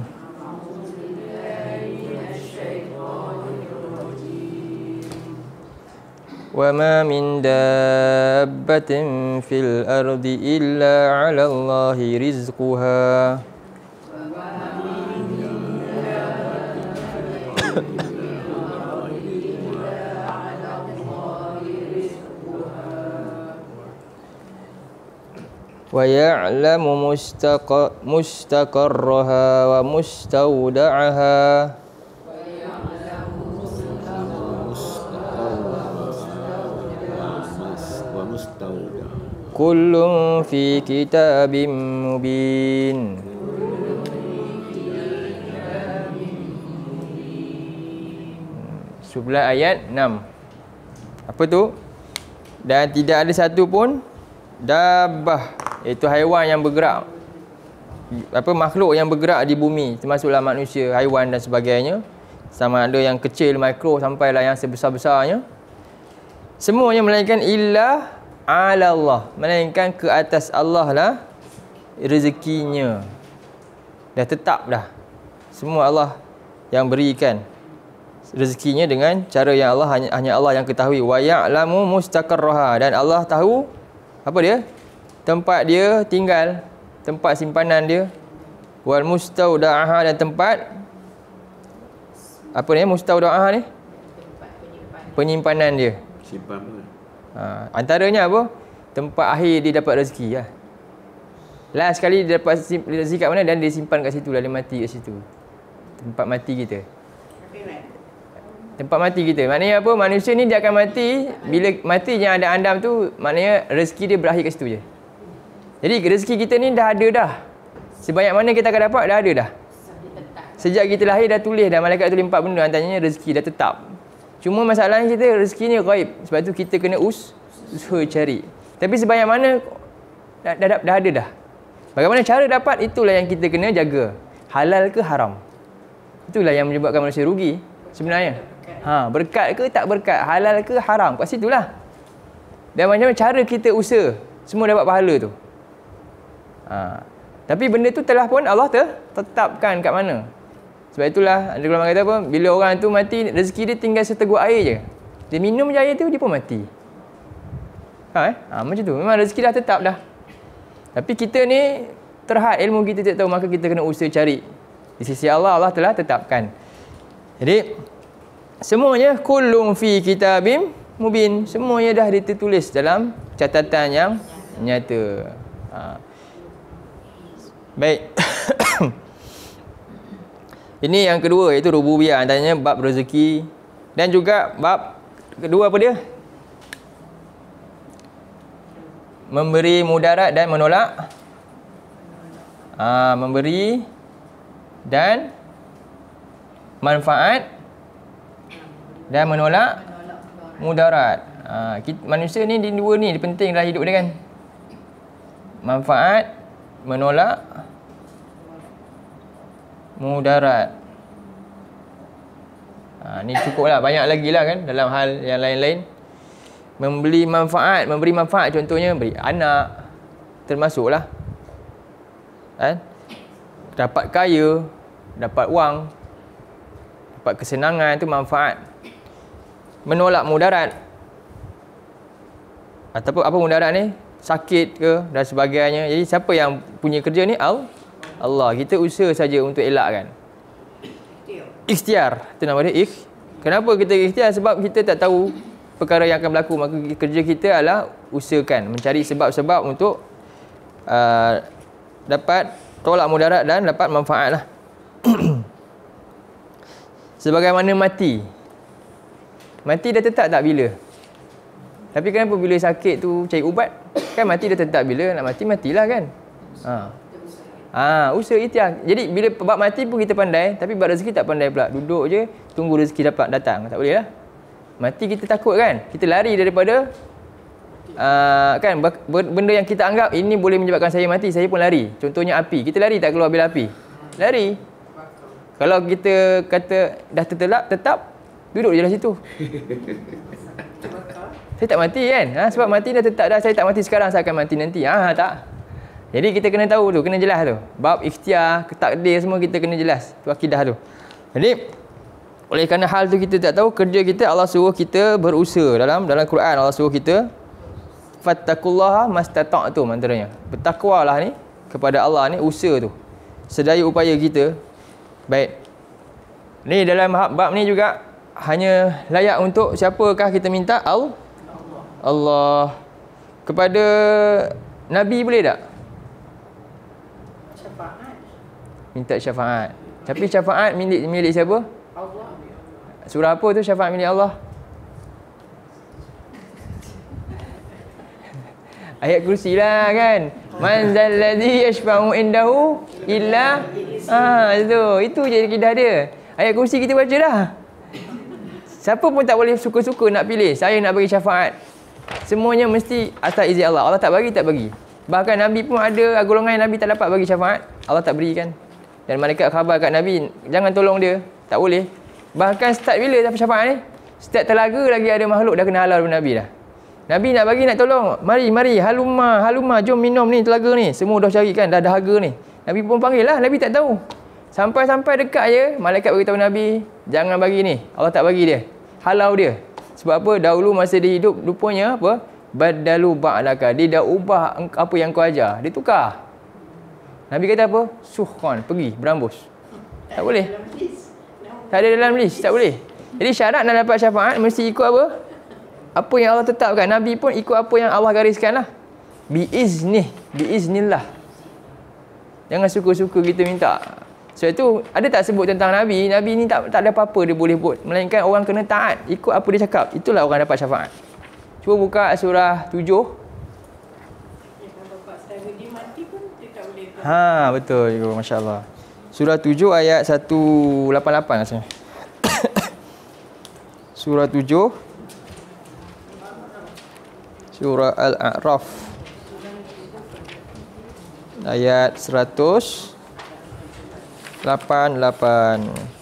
Speaker 1: Wa ma min dabbatin fil ardi illa 'ala Allahi rizquha. Wa ya'lamu mustaqa mustaqarraha wa mustawda'aha. kullun fi kitabim mubin. Sebelah ayat enam. Apa tu? Dan tidak ada satu pun dabbah, iaitu haiwan yang bergerak, apa makhluk yang bergerak di bumi, termasuklah manusia, haiwan dan sebagainya, sama ada yang kecil mikro sampailah yang sebesar-besarnya, semuanya melainkan illa ala Allah, melainkan ke atas Allah lah rezekinya. Dah tetap dah. Semua Allah yang berikan rezekinya dengan cara yang Allah hanya, hanya Allah yang ketahui. Wa ya'lamu mustaqarraha, dan Allah tahu apa dia? Tempat dia tinggal, tempat simpanan dia. Wal mustaudaha, dan tempat apa ni mustaudaha ni? Penyimpanan dia.
Speaker 3: Simpan apa?
Speaker 1: Ha, antaranya apa? Tempat akhir dia dapat rezeki lah. Last sekali dia dapat rezeki kat mana dan dia simpan kat situ lah, dia mati kat situ. Tempat mati kita. Tempat mati kita. Maknanya apa? Manusia ni dia akan mati. Bila mati yang ada andam tu, maknanya rezeki dia berakhir kat situ je. Jadi rezeki kita ni dah ada dah. Sebanyak mana kita akan dapat, dah ada dah. Sejak kita lahir dah tulis dah. Malaikat tulis empat benda. Antaranya rezeki dah tetap. Cuma masalahnya kita rezeki ni ghaib. Sebab tu kita kena us, usaha cari. Tapi sebanyak mana dah, dah, dah ada dah. Bagaimana cara dapat, itulah yang kita kena jaga. Halal ke haram. Itulah yang menyebabkan manusia rugi sebenarnya. Ha, berkat ke tak berkat, halal ke haram, kat situlah. Dan macam mana cara kita usaha, semua dapat pahala tu. Ha, tapi benda tu telah pun Allah ter, tetapkan kat mana. Sebab itulah ada ulama kata apa, bila orang tu mati, rezeki dia tinggal seteguk air je. Dia minum je air tu, dia pun mati. Ha, eh? ha, macam tu, memang rezeki dah tetap dah. Tapi kita ni terhad ilmu kita tak tahu, maka kita kena usaha cari. Di sisi Allah, Allah telah tetapkan. Jadi semuanya kullun fi kitabim mubin, semuanya dah ditulis dalam catatan yang nyata. Ha. Baik. Ini yang kedua, iaitu rububiyah, antaranya bab rezeki, dan juga bab kedua apa dia? Memberi mudarat dan menolak. Ha, memberi dan manfaat dan menolak mudarat. Ha, kita, manusia ni di dua ni penting dalam hidup dia kan. Manfaat, menolak mudarat. Ha, ni cukup lah, banyak lagi lah kan dalam hal yang lain-lain. Membeli manfaat, memberi manfaat contohnya beri anak, termasuklah. Kan? Dapat kaya, dapat wang, dapat kesenangan, itu manfaat. Menolak mudarat, ataupun apa mudarat ni? Sakit ke dan sebagainya. Jadi siapa yang punya kerja ni? Allah. Kita usaha saja untuk elakkan. Ikhtiar, itu nama dia. Ikh. Kenapa kita ikhtiar? Sebab kita tak tahu perkara yang akan berlaku. Maka kerja kita adalah usahakan, mencari sebab-sebab untuk uh, dapat tolak mudarat dan dapat manfaat lah. Sebagaimana mati. Mati dah tetap tak bila? Tapi kenapa bila sakit tu cari ubat? Kan mati dah tetap bila? Nak mati, matilah kan? Ha. Ha, usaha ikhtiar. Jadi bila bab mati pun kita pandai, tapi bab rezeki tak pandai pula. Duduk je, tunggu rezeki dapat datang. Tak boleh lah. Mati kita takut kan? Kita lari daripada uh, kan benda yang kita anggap ini boleh menyebabkan saya mati, saya pun lari. Contohnya api. Kita lari tak keluar bila api? Lari. Kalau kita kata dah tertelap, tetap duduk je lah situ. Saya tak mati kan? Ha, sebab mati dah tetap dah. Saya tak mati sekarang, saya akan mati nanti. Ha, tak. Jadi kita kena tahu tu, kena jelas tu. Bab ikhtiar, takdir semua kita kena jelas. Tu akidah tu. Jadi oleh kerana hal tu kita tak tahu, kerja kita Allah suruh kita berusaha. Dalam dalam Quran Allah suruh kita fattaqullaha mastata'tum, antaranya. Bertakwalah ni kepada Allah ni, usaha tu. Sedaya upaya kita. Baik. Ni dalam bab ni juga hanya layak untuk siapakah kita minta? Allah. Allah. Kepada Nabi boleh tak?
Speaker 2: Syafaat.
Speaker 1: Minta syafaat. Tapi syafaat milik milik siapa?
Speaker 2: Allah.
Speaker 1: Surah apa tu syafaat milik Allah? Ayat kursi lah kan. Man zalladhi yashfa'u indahu illa ah itu itu je akidah dia. Ayat kursi kita baca dah. Siapa pun tak boleh suka-suka nak pilih saya nak bagi syafaat. Semuanya mesti atas izin Allah. Allah tak bagi tak bagi. Bahkan Nabi pun ada golongan Nabi tak dapat bagi syafaat, Allah tak berikan. Dan malaikat khabar kat Nabi, jangan tolong dia. Tak boleh. Bahkan start bila dapat syafaat ni? Start telaga lagi ada makhluk dah kena halal dengan Nabi dah. Nabi nak bagi nak tolong. Mari, mari. Halumma, halumma. Jom minum ni telaga ni. Semua dah cari kan. Dah dahaga ni. Nabi pun panggil lah. Nabi tak tahu. Sampai-sampai dekat je. Malaikat beritahu Nabi. Jangan bagi ni. Allah tak bagi dia. Halau dia. Sebab apa? Dahulu masa dia hidup. Rupanya apa? Badalu ba'laka. Dia dah ubah apa yang kau ajar. Dia tukar. Nabi kata apa? Suhkan. Pergi. Berambus. Tak boleh. Tak ada dalam list. Tak boleh. Jadi syarat nak dapat syafaat. Mesti ikut apa? Apa yang Allah tetapkan. Nabi pun ikut apa yang Allah gariskan lah. Biiznih. Biiznillah. Jangan suka-suka kita minta. Sebab itu ada tak sebut tentang Nabi. Nabi ni tak, tak ada apa-apa dia boleh buat. Melainkan orang kena taat. Ikut apa dia cakap. Itulah orang dapat syafaat. Cuba buka surah tujuh. Ha, betul. Masya Allah. Surah tujuh ayat seratus lapan puluh lapan rasanya. Surah tujuh. Surah Al-A'raf ayat seratus lapan puluh lapan.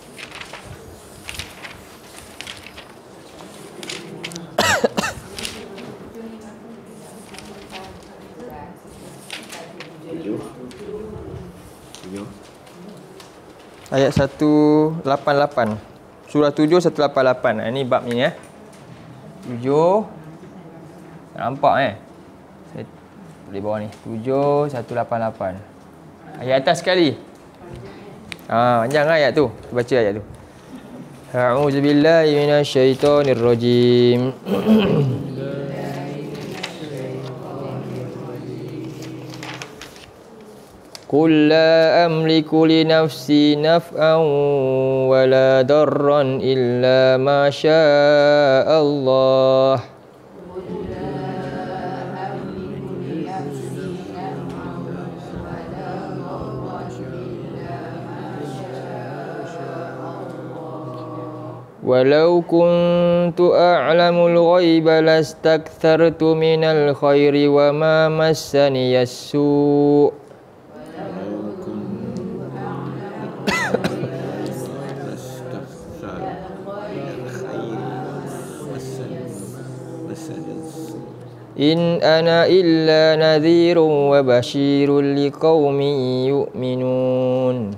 Speaker 1: Ayat seratus lapan puluh lapan. Surah tujuh seratus lapan puluh lapan. Ini bab ni ya. tujuh. Nampak eh? Saya boleh bawah ni. tujuh seratus lapan puluh lapan. Ayat atas sekali. Ah, panjang ayat tu. Kita baca ayat tu. A'udzubillahi minasyaitonirrajim. Qul la amliku li nafsi naf'an wa la darran illa ma syaa Allah. Walau kuntu a'lamul ghaiba lastakthartu minal khairi wa ma massaniyas su'. In ana illa nadhirun wa bashirun liqaumin yu'minun.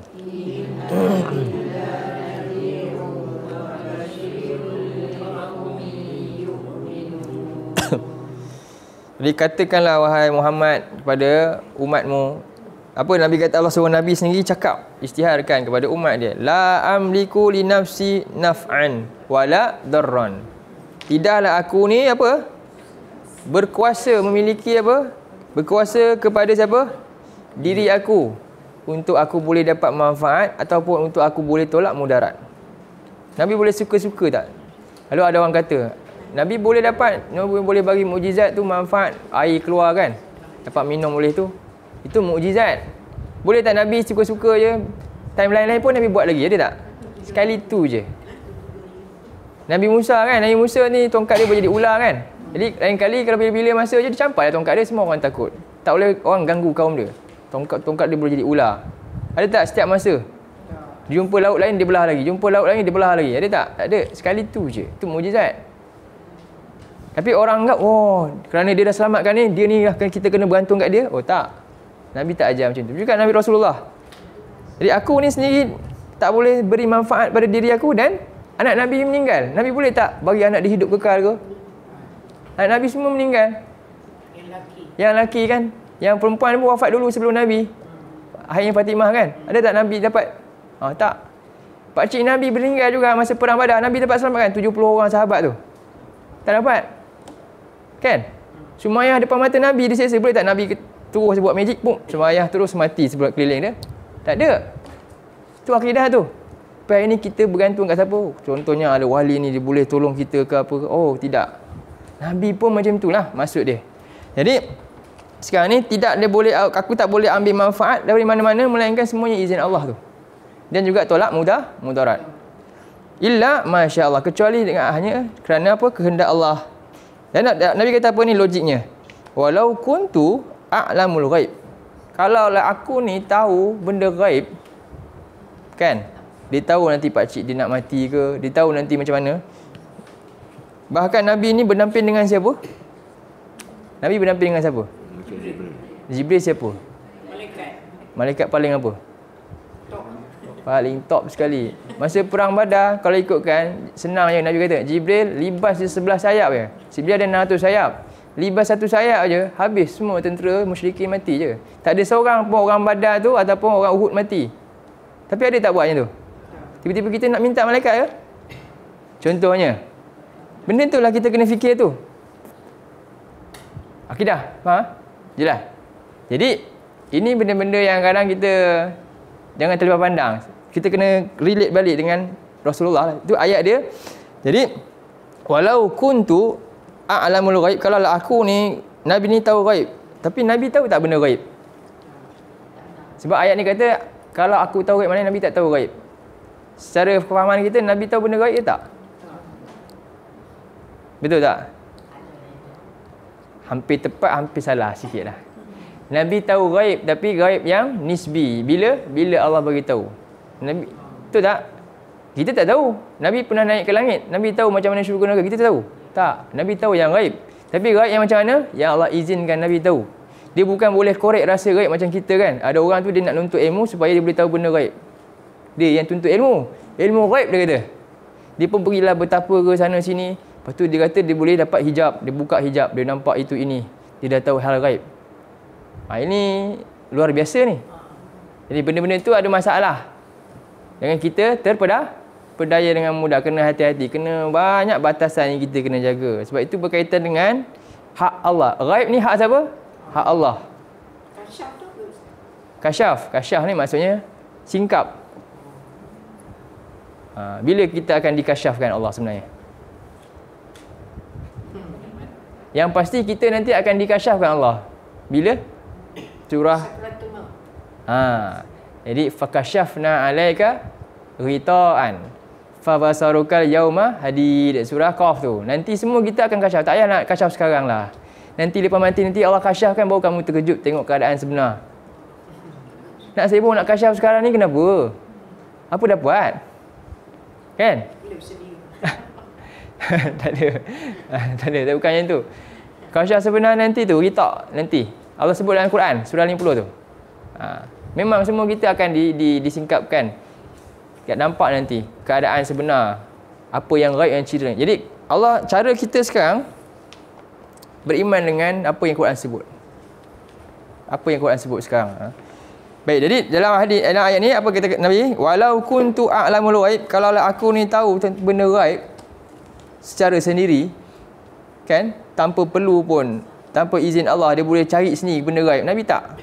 Speaker 1: Jadi katakanlah wahai Muhammad kepada umatmu. Apa Nabi kata, Allah suruh Nabi sendiri cakap, istiharkan kepada umat dia. La amliku li nafsi naf'an wala darran. Tidaklah aku ni apa? Berkuasa memiliki apa? Berkuasa kepada siapa? Diri aku. Untuk aku boleh dapat manfaat ataupun untuk aku boleh tolak mudarat. Nabi boleh suka-suka tak? Lalu ada orang kata, Nabi boleh dapat, Nabi boleh bagi mukjizat tu manfaat, air keluar kan, dapat minum boleh tu. Itu mukjizat. Boleh tak Nabi suka-suka je? Time lain-lain pun Nabi buat lagi, ada tak? Sekali tu je. Nabi Musa kan, Nabi Musa ni tongkat dia boleh jadi ular kan. Jadi lain kali kalau bila-bila masa je dia campai tongkat dia, semua orang takut. Tak boleh orang ganggu kaum dia. Tongkat-tongkat dia boleh jadi ular. Ada tak setiap masa? Jumpa laut lain dia belah lagi, jumpa laut lain dia belah lagi. Ada tak? Tak ada. Sekali tu je. Itu mukjizat. Tapi orang anggap, oh, kerana dia dah selamatkan ni, dia ni lah kita kena bergantung kat dia. Oh tak. Nabi tak ajar macam tu. Juga Nabi Rasulullah. Jadi aku ni sendiri tak boleh beri manfaat pada diri aku dan anak Nabi meninggal. Nabi boleh tak bagi anak dia hidup kekal ke? Anak Nabi semua meninggal. Yang lelaki. Yang lelaki kan. Yang perempuan pun wafat dulu sebelum Nabi. Ayah Fatimah kan. Ada tak Nabi dapat? Ah, tak. Pakcik Nabi meninggal juga masa perang Badar. Nabi dapat selamatkan tujuh puluh orang sahabat tu. Tak dapat. Kan? Sumayyah depan mata Nabi diseksa. Boleh tak Nabi terus buat magic pun Sumayyah terus mati sebelum keliling dia? Tak ada. Itu akidah tu. Tapi hari ni kita bergantung kat siapa? Contohnya ada wali ni dia boleh tolong kita ke apa ke? Oh tidak. Nabi pun macam tu lah maksud dia. Jadi sekarang ni tidak dia boleh, aku tak boleh ambil manfaat dari mana-mana melainkan semuanya izin Allah tu. Dan juga tolak mudah mudarat. Illa masya-Allah, kecuali dengan hanya kerana apa? Kehendak Allah. Dan Nabi kata apa ni logiknya? Walau kuntu a'lamul ghaib. Kalaulah aku ni tahu benda ghaib, kan? Dia tahu nanti pak cik dia nak mati ke, dia tahu nanti macam mana. Bahkan Nabi ni berdamping dengan siapa? Nabi berdamping dengan siapa? Jibril siapa?
Speaker 2: Malaikat.
Speaker 1: Malaikat paling apa? Paling top sekali. Masa perang Badar, kalau ikutkan, senang je Nabi kata, Jibril libas dia sebelah sayap je. Jibril ada enam ratus sayap. Libas satu sayap je, habis semua tentera musyrikin mati je. Tak ada seorang pun orang Badar tu ataupun orang Uhud mati. Tapi ada tak buat macam tu? Tiba-tiba kita nak minta malaikat ke? Contohnya. Benda tu lah kita kena fikir tu. Akidah, faham? Jelas? Jadi, ini benda-benda yang kadang kita jangan terlepas pandang. Kita kena relate balik dengan Rasulullah. Itu ayat dia. Jadi, walau kuntu a'lamul ghaib, kalau lah aku ni, Nabi ni tahu ghaib. Tapi Nabi tahu tak benda ghaib? Sebab ayat ni kata, kalau aku tahu ghaib, mana Nabi tak tahu ghaib? Secara kefahaman kita, Nabi tahu benda ghaib ke tak? Betul tak? Hampir tepat, hampir salah sikit lah. Nabi tahu ghaib, tapi ghaib yang nisbi. Bila? Bila Allah bagi tahu. Nabi, betul tak? Kita tak tahu. Nabi pernah naik ke langit. Nabi tahu macam mana syurga neraka. Kita tak tahu. Tak. Nabi tahu yang ghaib. Tapi ghaib yang macam mana? Yang Allah izinkan Nabi tahu. Dia bukan boleh korek rasa ghaib macam kita kan. Ada orang tu dia nak nuntut ilmu supaya dia boleh tahu benda ghaib. Dia yang tuntut ilmu. Ilmu ghaib dia kata. Dia pun pergilah bertapa ke sana sini. Lepas tu dia kata dia boleh dapat hijab. Dia buka hijab. Dia nampak itu ini. Dia dah tahu hal ghaib. Ha, ini luar biasa ni. Jadi benda-benda tu ada masalah. Jangan kita terpedah, perdaya dengan mudah. Kena hati-hati. Kena banyak batasan yang kita kena jaga. Sebab itu berkaitan dengan hak Allah. Ghaib ni hak siapa? Hak Allah.
Speaker 2: Kasyaf tu ke?
Speaker 1: Kasyaf. Kasyaf ni maksudnya singkap. Ha, bila kita akan dikasyafkan Allah sebenarnya? Yang pasti kita nanti akan dikasyafkan Allah. Bila? Surah. Ha. Jadi fakasyafna alaika ghita'an fabasarukal yauma hadid. Surah Qaf tu. Nanti semua kita akan kasyaf. Tak payah nak kasyaf sekarang lah. Nanti lepas mati nanti Allah kasyafkan baru kamu terkejut tengok keadaan sebenar. Nak sibuk nak kasyaf sekarang ni kenapa? Apa dah buat? Kan? tak ada. tak ada. Tak bukan yang tu. Kasyaf sebenar nanti tu. Ghita' nanti. Allah sebut dalam Quran. Surah lima puluh tu. Ha. Memang semua kita akan di, di, disingkapkan. Tak nampak nanti keadaan sebenar. Apa yang ghaib yang ciri. Jadi Allah, cara kita sekarang beriman dengan apa yang Quran sebut. Apa yang Quran sebut sekarang. Ha? Baik, jadi dalam hadis dalam ayat ni apa kata Nabi? Walau kuntu a'lamul ghaib, kalaulah aku ni tahu benda ghaib secara sendiri, kan? Tanpa perlu pun, tanpa izin Allah dia boleh cari sendiri benda ghaib. Nabi tak.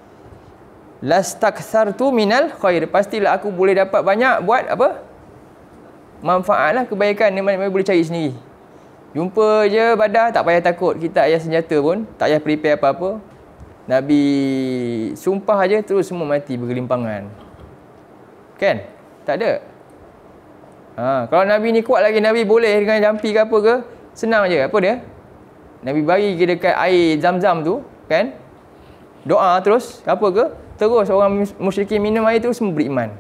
Speaker 1: Lastakthartu minal khair, pastilah aku boleh dapat banyak buat apa? Manfaatlah, kebaikan ni mana boleh cari sendiri. Jumpa je Badar, tak payah takut, kita ayah senjata pun, tak payah prepare apa-apa. Nabi sumpah aja terus semua mati bergelimpangan. Kan? Tak ada. Ha, kalau Nabi ni kuat lagi, Nabi boleh dengan jampi ke apa ke, senang je. Apa dia? Nabi bagi ke dekat air Zam-Zam tu, kan? Doa terus, apa ke? Terus orang musyrikin minum air tu semua beriman.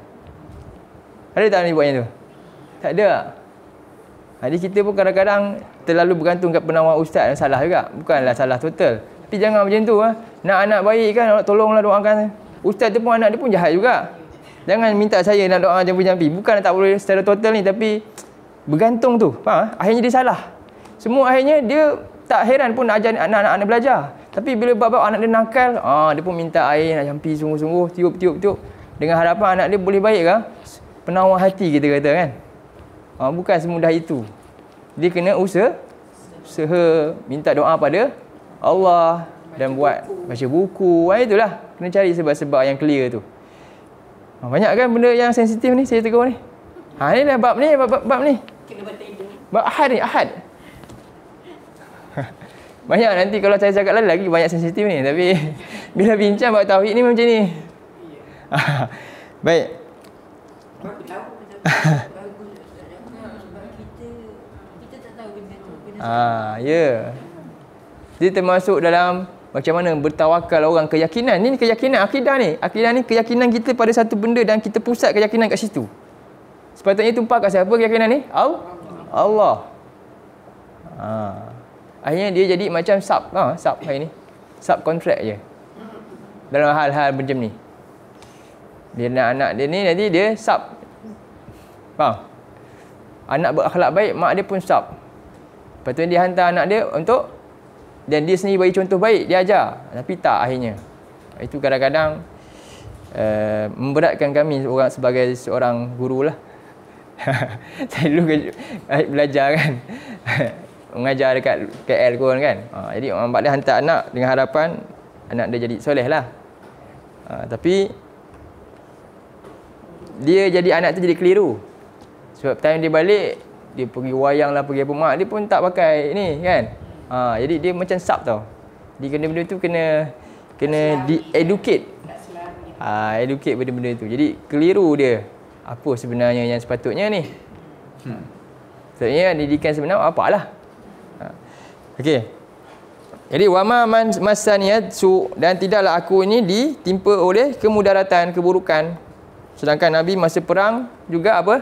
Speaker 1: Ada tak Nabi buat yang tu? Tak ada. Jadi kita pun kadang-kadang terlalu bergantung kat penawar ustaz yang salah juga. Bukanlah salah total. Tapi jangan macam tu. Ha? Nak anak baik kan, tolonglah doakan. Ustaz tu pun anak dia pun jahat juga. Jangan minta saya nak doa jampi-jampi. Bukan tak boleh secara total ni, tapi bergantung tu. Faham? Akhirnya dia salah. Semua akhirnya dia tak heran pun nak ajar anak-anak anak belajar. Tapi bila bab-bab anak dia nakal, ah, dia pun minta air nak jampi sungguh-sungguh, tiup-tiup-tiup. Dengan harapan anak dia boleh baik ke? Penawar hati kita kata kan. Ah, bukan semudah itu. Dia kena usaha, usaha minta doa pada Allah dan buat baca buku. Ah, itulah kena cari sebab-sebab yang clear tu. Ah, banyak kan benda yang sensitif ni saya tegur ni. Ha, ni lah bab ni, bab, bab, bab ni.
Speaker 2: Kena baca itu.
Speaker 1: Bab ahad ni, ahad. Banyak nanti kalau saya cakap lagi, lagi banyak sensitif ni. Tapi bila bincang bab tauhid ni macam ni. Baik.
Speaker 2: Bagus Ustaz. Sebab kita kita tak tahu benda tu. Benda
Speaker 1: Ah, ya. Yeah. Dia termasuk dalam macam mana bertawakal orang, keyakinan. Ni keyakinan akidah ni. Akidah ni keyakinan kita pada satu benda dan kita pusat keyakinan kat situ. Sepatutnya tumpah kat siapa keyakinan ni? Allah. Ha. Akhirnya dia jadi macam sub, ha, sub hari ni. Sub kontrak je. Dalam hal-hal macam ni. Dia nak anak dia ni nanti dia sub. Faham? Anak berakhlak baik, mak dia pun sub. Lepas tu dia hantar anak dia untuk, dan dia sendiri bagi contoh baik, dia ajar. Tapi tak akhirnya. Itu kadang-kadang uh, memberatkan kami orang sebagai seorang guru lah. Saya dulu belajar kan. Mengajar dekat K L pun kan. Ha, jadi orang bak dia hantar anak dengan harapan anak dia jadi soleh lah. Ha, tapi dia jadi anak tu jadi keliru. Sebab time dia balik, dia pergi wayang lah, pergi apa, mak dia pun tak pakai ni kan. Ha, jadi dia macam sub tau. Dia kena benda tu kena kena di-educate. Ha, educate benda-benda tu. Jadi keliru dia. Apa sebenarnya yang sepatutnya ni? Hmm. Sebenarnya didikan sebenar apalah. Ha. Okey. Jadi wama man masaniyat su, dan tidaklah aku ini ditimpa oleh kemudaratan, keburukan. Sedangkan Nabi masa perang juga apa?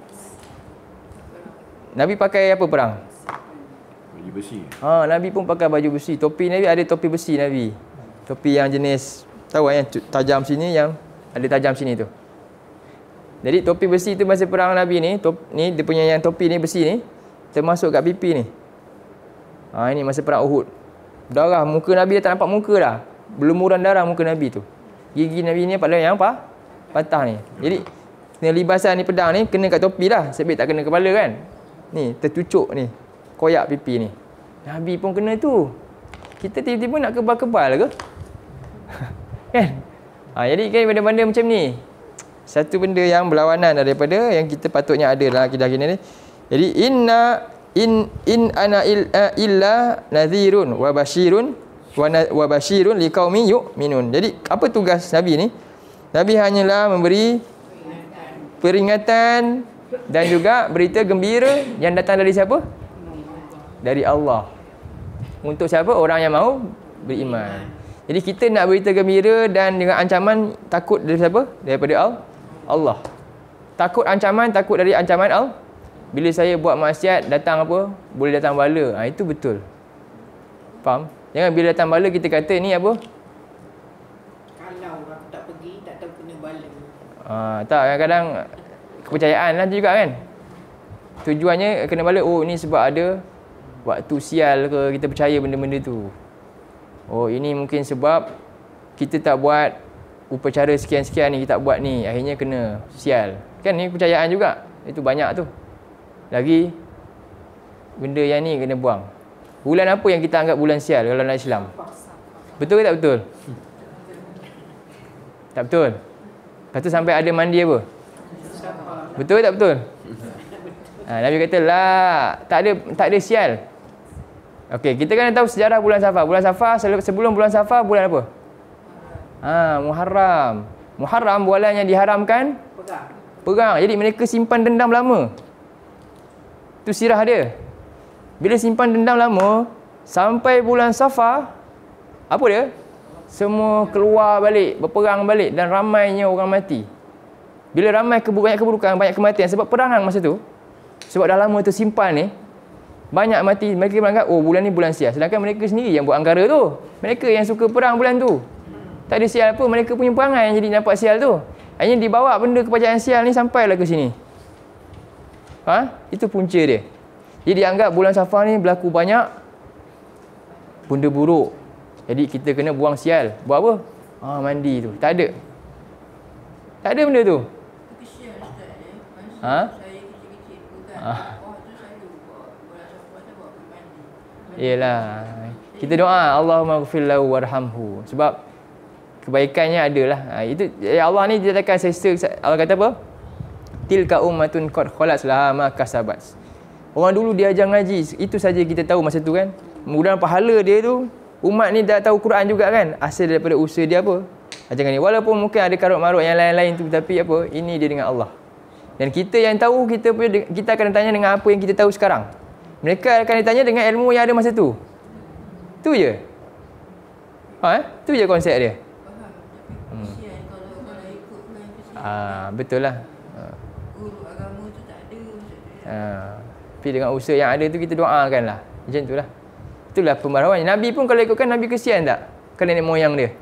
Speaker 1: Nabi pakai apa perang?
Speaker 3: Baju besi.
Speaker 1: Ha, Nabi pun pakai baju besi. Topi Nabi ada topi besi Nabi. Topi yang jenis tahu yang tajam sini, yang ada tajam sini tu. Jadi topi besi tu masa perang Nabi ni, top, ni dia punya yang topi ni besi ni termasuk kat pipi ni. Ha, ini masa perang Uhud. Darah muka Nabi dah tak nampak muka dah. Berlumuran darah muka Nabi tu. Gigi Nabi ni pada yang apa? Patah ni. Jadi kena libasan ni pedang ni kena kat topi dah. Sebab tak kena kepala kan. Ni tercucuk ni. Koyak pipi ni. Nabi pun kena tu. Kita tiba-tiba nak kebal-kebal ke? Kan? Ha, jadi kan benda-benda macam ni. Satu benda yang berlawanan daripada yang kita patutnya ada dalam akidah kita ni. Jadi inna in in ana il, uh, illa nadhirun wa basyirun wa, wa basyirun liqaumin yu'minun. Jadi apa tugas Nabi ni? Nabi hanyalah memberi peringatan dan juga berita gembira yang datang dari siapa? Dari Allah. Untuk siapa? Orang yang mahu beriman. Jadi kita nak berita gembira dan dengan ancaman takut dari siapa? Daripada Allah. Takut ancaman, takut dari ancaman Allah. Bila saya buat maksiat, datang apa? Boleh datang bala. Ha, itu betul. Faham? Jangan bila datang bala kita kata ni apa?
Speaker 2: kalau aku tak pergi, tak tahu kena bala.
Speaker 1: Ha, tak, kadang-kadang kepercayaan lah juga kan. Tujuannya kena bala, oh ni sebab ada waktu sial ke, kita percaya benda-benda tu. Oh ini mungkin sebab kita tak buat upacara sekian-sekian ni, kita tak buat ni, akhirnya kena sial. Kan ni kepercayaan juga. Itu banyak tu. Lagi benda yang ni kena buang. Bulan apa yang kita anggap bulan sial kalau dalam Islam? Betul ke tak betul? Tak betul. Lepas tu sampai ada mandi apa? Betul ke tak betul? Ha, Nabi kata lah, tak ada tak ada sial. Okey, kita kan tahu sejarah bulan Safar. Bulan Safar, sebelum bulan Safar, bulan apa? Ha, Muharram. Muharram bulan yang diharamkan
Speaker 2: Pegang.
Speaker 1: perang. Jadi mereka simpan dendam lama. Itu sirah dia. Bila simpan dendam lama, sampai bulan Safar, apa dia? Semua keluar balik, berperang balik dan ramainya orang mati. Bila ramai keburukan, banyak keburukan, banyak kematian sebab perangan masa tu. Sebab dah lama tu simpan ni, banyak mati. Mereka menganggap, oh bulan ni bulan sial. Sedangkan mereka sendiri yang buat angkara tu. Mereka yang suka perang bulan tu. Tak ada sial apa, mereka punya perangai yang jadi nampak sial tu. Akhirnya dibawa benda kepercayaan sial ni sampailah ke sini. Ha? Itu punca dia. Jadi dianggap bulan Safar ni berlaku banyak benda buruk. Jadi kita kena buang sial. Buat apa? Ha, mandi tu. Tak ada. Tak ada benda tu.
Speaker 2: Tapi sial Ustaz ya. Masa
Speaker 1: Ha?
Speaker 2: saya kecil-kecil tu kan.
Speaker 1: Ha.
Speaker 2: Oh tu selalu buat bulan Safar tu buat pergi mandi.
Speaker 1: Yelah. Kita doa Allahumma ghfir lahu warhamhu. Sebab kebaikannya adalah. Ha, itu ya Allah ni dia takkan sesa. Allah kata apa? Tilka ummatun qad khalat laha ma kasabat. Orang dulu dia ajar ngaji, itu saja kita tahu masa tu kan. Mudah pahala dia tu, umat ni dah tahu Quran juga kan, asal daripada usaha dia apa. Jangan ni, walaupun mungkin ada karut marut yang lain-lain tu, tapi apa, ini dia dengan Allah. Dan kita yang tahu, kita punya, kita akan ditanya dengan apa yang kita tahu sekarang. Mereka akan ditanya dengan ilmu yang ada masa tu. Tu je. Ha, eh? Tu je konsep dia.
Speaker 2: Faham. Tapi kesian kalau kalau ikut plan kesian.
Speaker 1: Ah, betul lah. Ah.
Speaker 2: Guru agama tu tak ada maksudnya.
Speaker 1: Ah. Tapi dengan usaha yang ada tu kita doakan lah. Macam tu lah. Itulah pembaharuan. Nabi pun kalau ikutkan, Nabi kesian tak? Kan nenek moyang dia.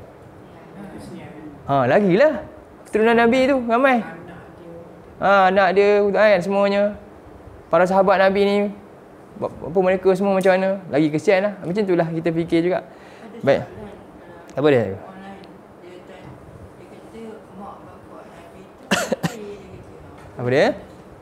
Speaker 1: Ha, lagilah. Keturunan Nabi tu ramai. Ha, anak dia kan semuanya. Para sahabat Nabi ni, apa mereka semua macam mana? Lagi kesian lah. Macam tu lah kita fikir juga. Baik. Apa dia?
Speaker 2: Online dia tanya, dia kata mak bapak Nabi tu dia kata.
Speaker 1: Apa dia?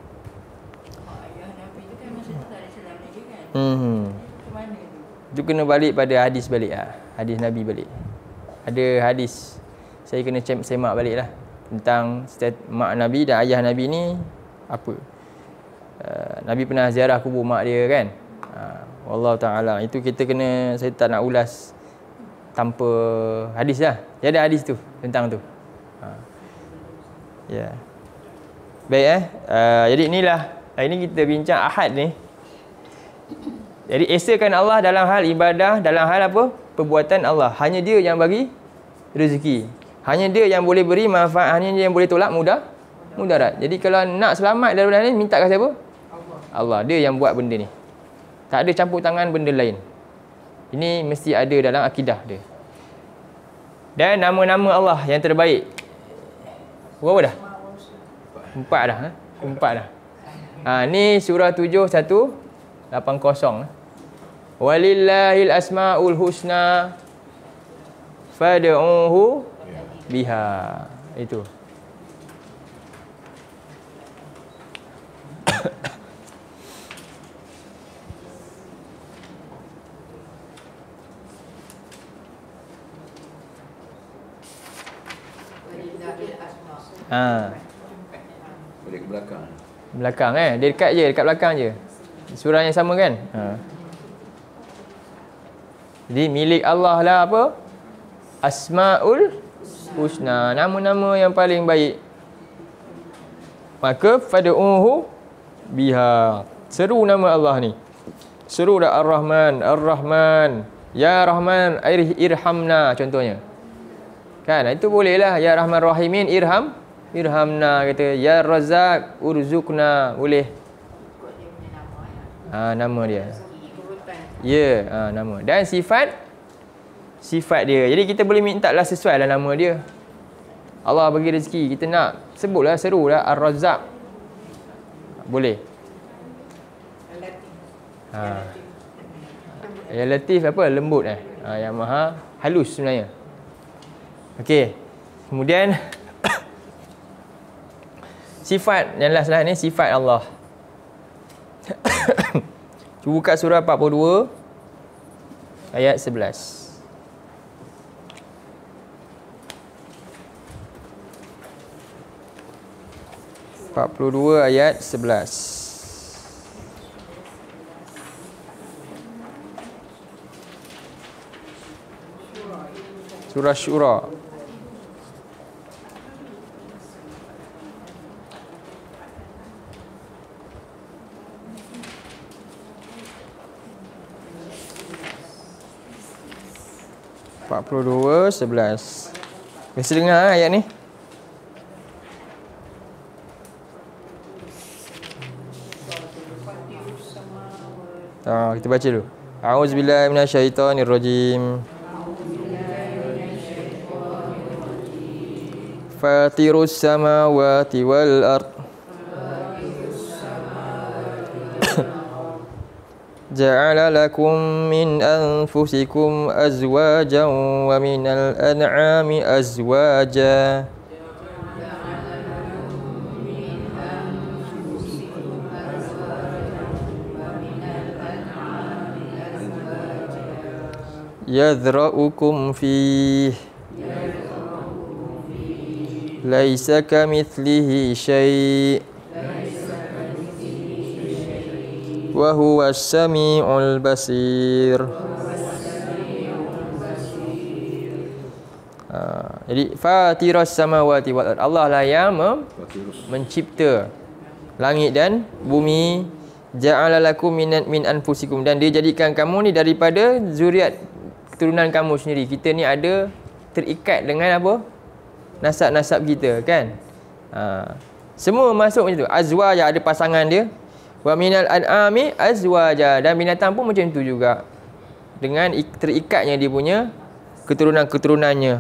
Speaker 2: Mak ayah Nabi tu kan masa tu tak ada Islam lagi kan.
Speaker 1: Hmm.
Speaker 2: Macam mana tu?
Speaker 1: Itu kena balik pada hadis balik lah. Hadis Nabi balik. Ada hadis. Saya kena semak balik lah. Tentang mak Nabi dan ayah Nabi ni apa. Uh, Nabi pernah ziarah kubur mak dia kan. Uh, Wallahu ta'ala. Itu kita kena, saya tak nak ulas tanpa hadis lah. Dia ada hadis tu tentang tu. Uh. Ya. Yeah. Baik eh. Uh, jadi inilah. Hari ni kita bincang Ahad ni. Jadi esakan Allah dalam hal ibadah, dalam hal apa? Perbuatan Allah. Hanya dia yang bagi rezeki. Hanya dia yang boleh beri manfaat, hanya dia yang boleh tolak mudah mudarat. Jadi kalau nak selamat daripada ni, minta kat siapa? Allah. Allah. Dia yang buat benda ni. Tak ada campur tangan benda lain. Ini mesti ada dalam akidah dia. Dan nama-nama Allah yang terbaik. Berapa dah? Empat dah. Ha? Empat dah. Ha, ni surah tujuh, satu, lapan kosong. Walillahil asma'ul husna fad'uhu biha. Itu. Ha.
Speaker 3: Balik ke belakang.
Speaker 1: Belakang eh. Dia dekat je, dekat belakang je. Surah yang sama kan? Ha. Jadi milik Allah lah apa? Asmaul Husna, nama-nama yang paling baik. Maka fad'uhu biha. Seru nama Allah ni. Seru dah Ar-Rahman, Ar-Rahman. Ya Rahman, irhamna contohnya. Kan? Itu boleh lah. Ya Rahman Rahimin, irham, irhamna kata. Ya Razak, urzukna. Boleh. Ha, nama dia. Ya, yeah, ha, nama. Dan sifat sifat dia. Jadi kita boleh minta lah sesuai lah nama dia. Allah bagi rezeki, kita nak sebutlah, seru lah Ar-Razzaq. Boleh. Ha. Yang latif apa? Lembut eh. Ha, yang maha halus sebenarnya. Okey. Kemudian sifat yang last lah ni, sifat Allah. Cuba buka surah empat puluh dua ayat sebelas. empat puluh dua ayat sebelas. Surah Syura. empat puluh dua sebelas. Biasa dengar ayat ni. Ha, kita baca dulu. A'udzubillahi minasyaitonirrajim. Fatirus samawati wal ard. Ja'ala lakum min anfusikum azwajan wa minal an'ami azwaja. Yadhra'ukum fih laisa kamithlihi syai' wa huwas sami'ul basir. Jadi fatiras samawati wal ard. Allah lah yang mem- mencipta langit dan bumi. Ja'ala lakum min min anfusikum, dan dia jadikan kamu ni daripada zuriat keturunan kamu sendiri. Kita ni ada terikat dengan apa? Nasab-nasab kita kan. Ha. Semua masuk macam tu. Azwaja, ada pasangan dia. Wa minal an'ami azwaja, dan binatang pun macam tu juga. Dengan terikatnya dia punya keturunan-keturunannya.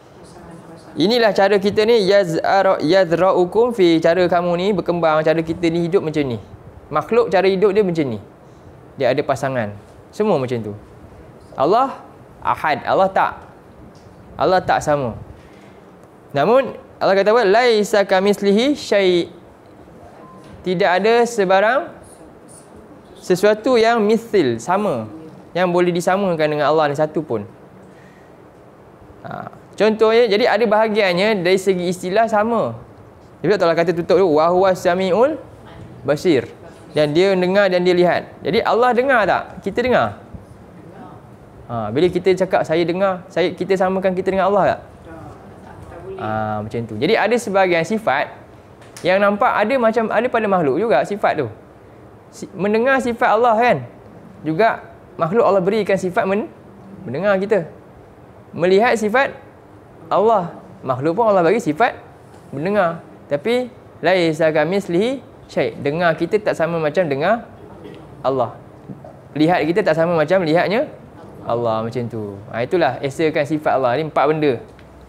Speaker 1: Inilah cara kita ni yaz'ara yazra'ukum fi, cara kamu ni berkembang, cara kita ni hidup macam ni. Makhluk cara hidup dia macam ni. Dia ada pasangan. Semua macam tu. Allah ahad, Allah tak. Allah tak sama. Namun Allah kata apa? Laisa kamislihi syai'. Tidak ada sebarang sesuatu yang mithil, sama, yang boleh disamakan dengan Allah ni satu pun. Ha. Contohnya, jadi ada bahagiannya dari segi istilah sama. Jadi Allah kata tutup tu, wa huwas samiul basir. Dan dia dengar dan dia lihat. Jadi Allah dengar tak? Kita dengar. Ha, bila kita cakap saya dengar, saya kita samakan kita dengan Allah tak? Ha, macam tu. Jadi ada sebahagian sifat yang nampak ada macam ada pada makhluk juga sifat tu. Si, mendengar sifat Allah kan. Juga makhluk Allah berikan sifat men, mendengar kita. Melihat sifat Allah, makhluk pun Allah bagi sifat mendengar. Tapi laisa kamislihi syai'. Dengar kita tak sama macam dengar Allah. Lihat kita tak sama macam lihatnya Allah, macam tu. Ha, itulah esakan sifat Allah ni, empat benda.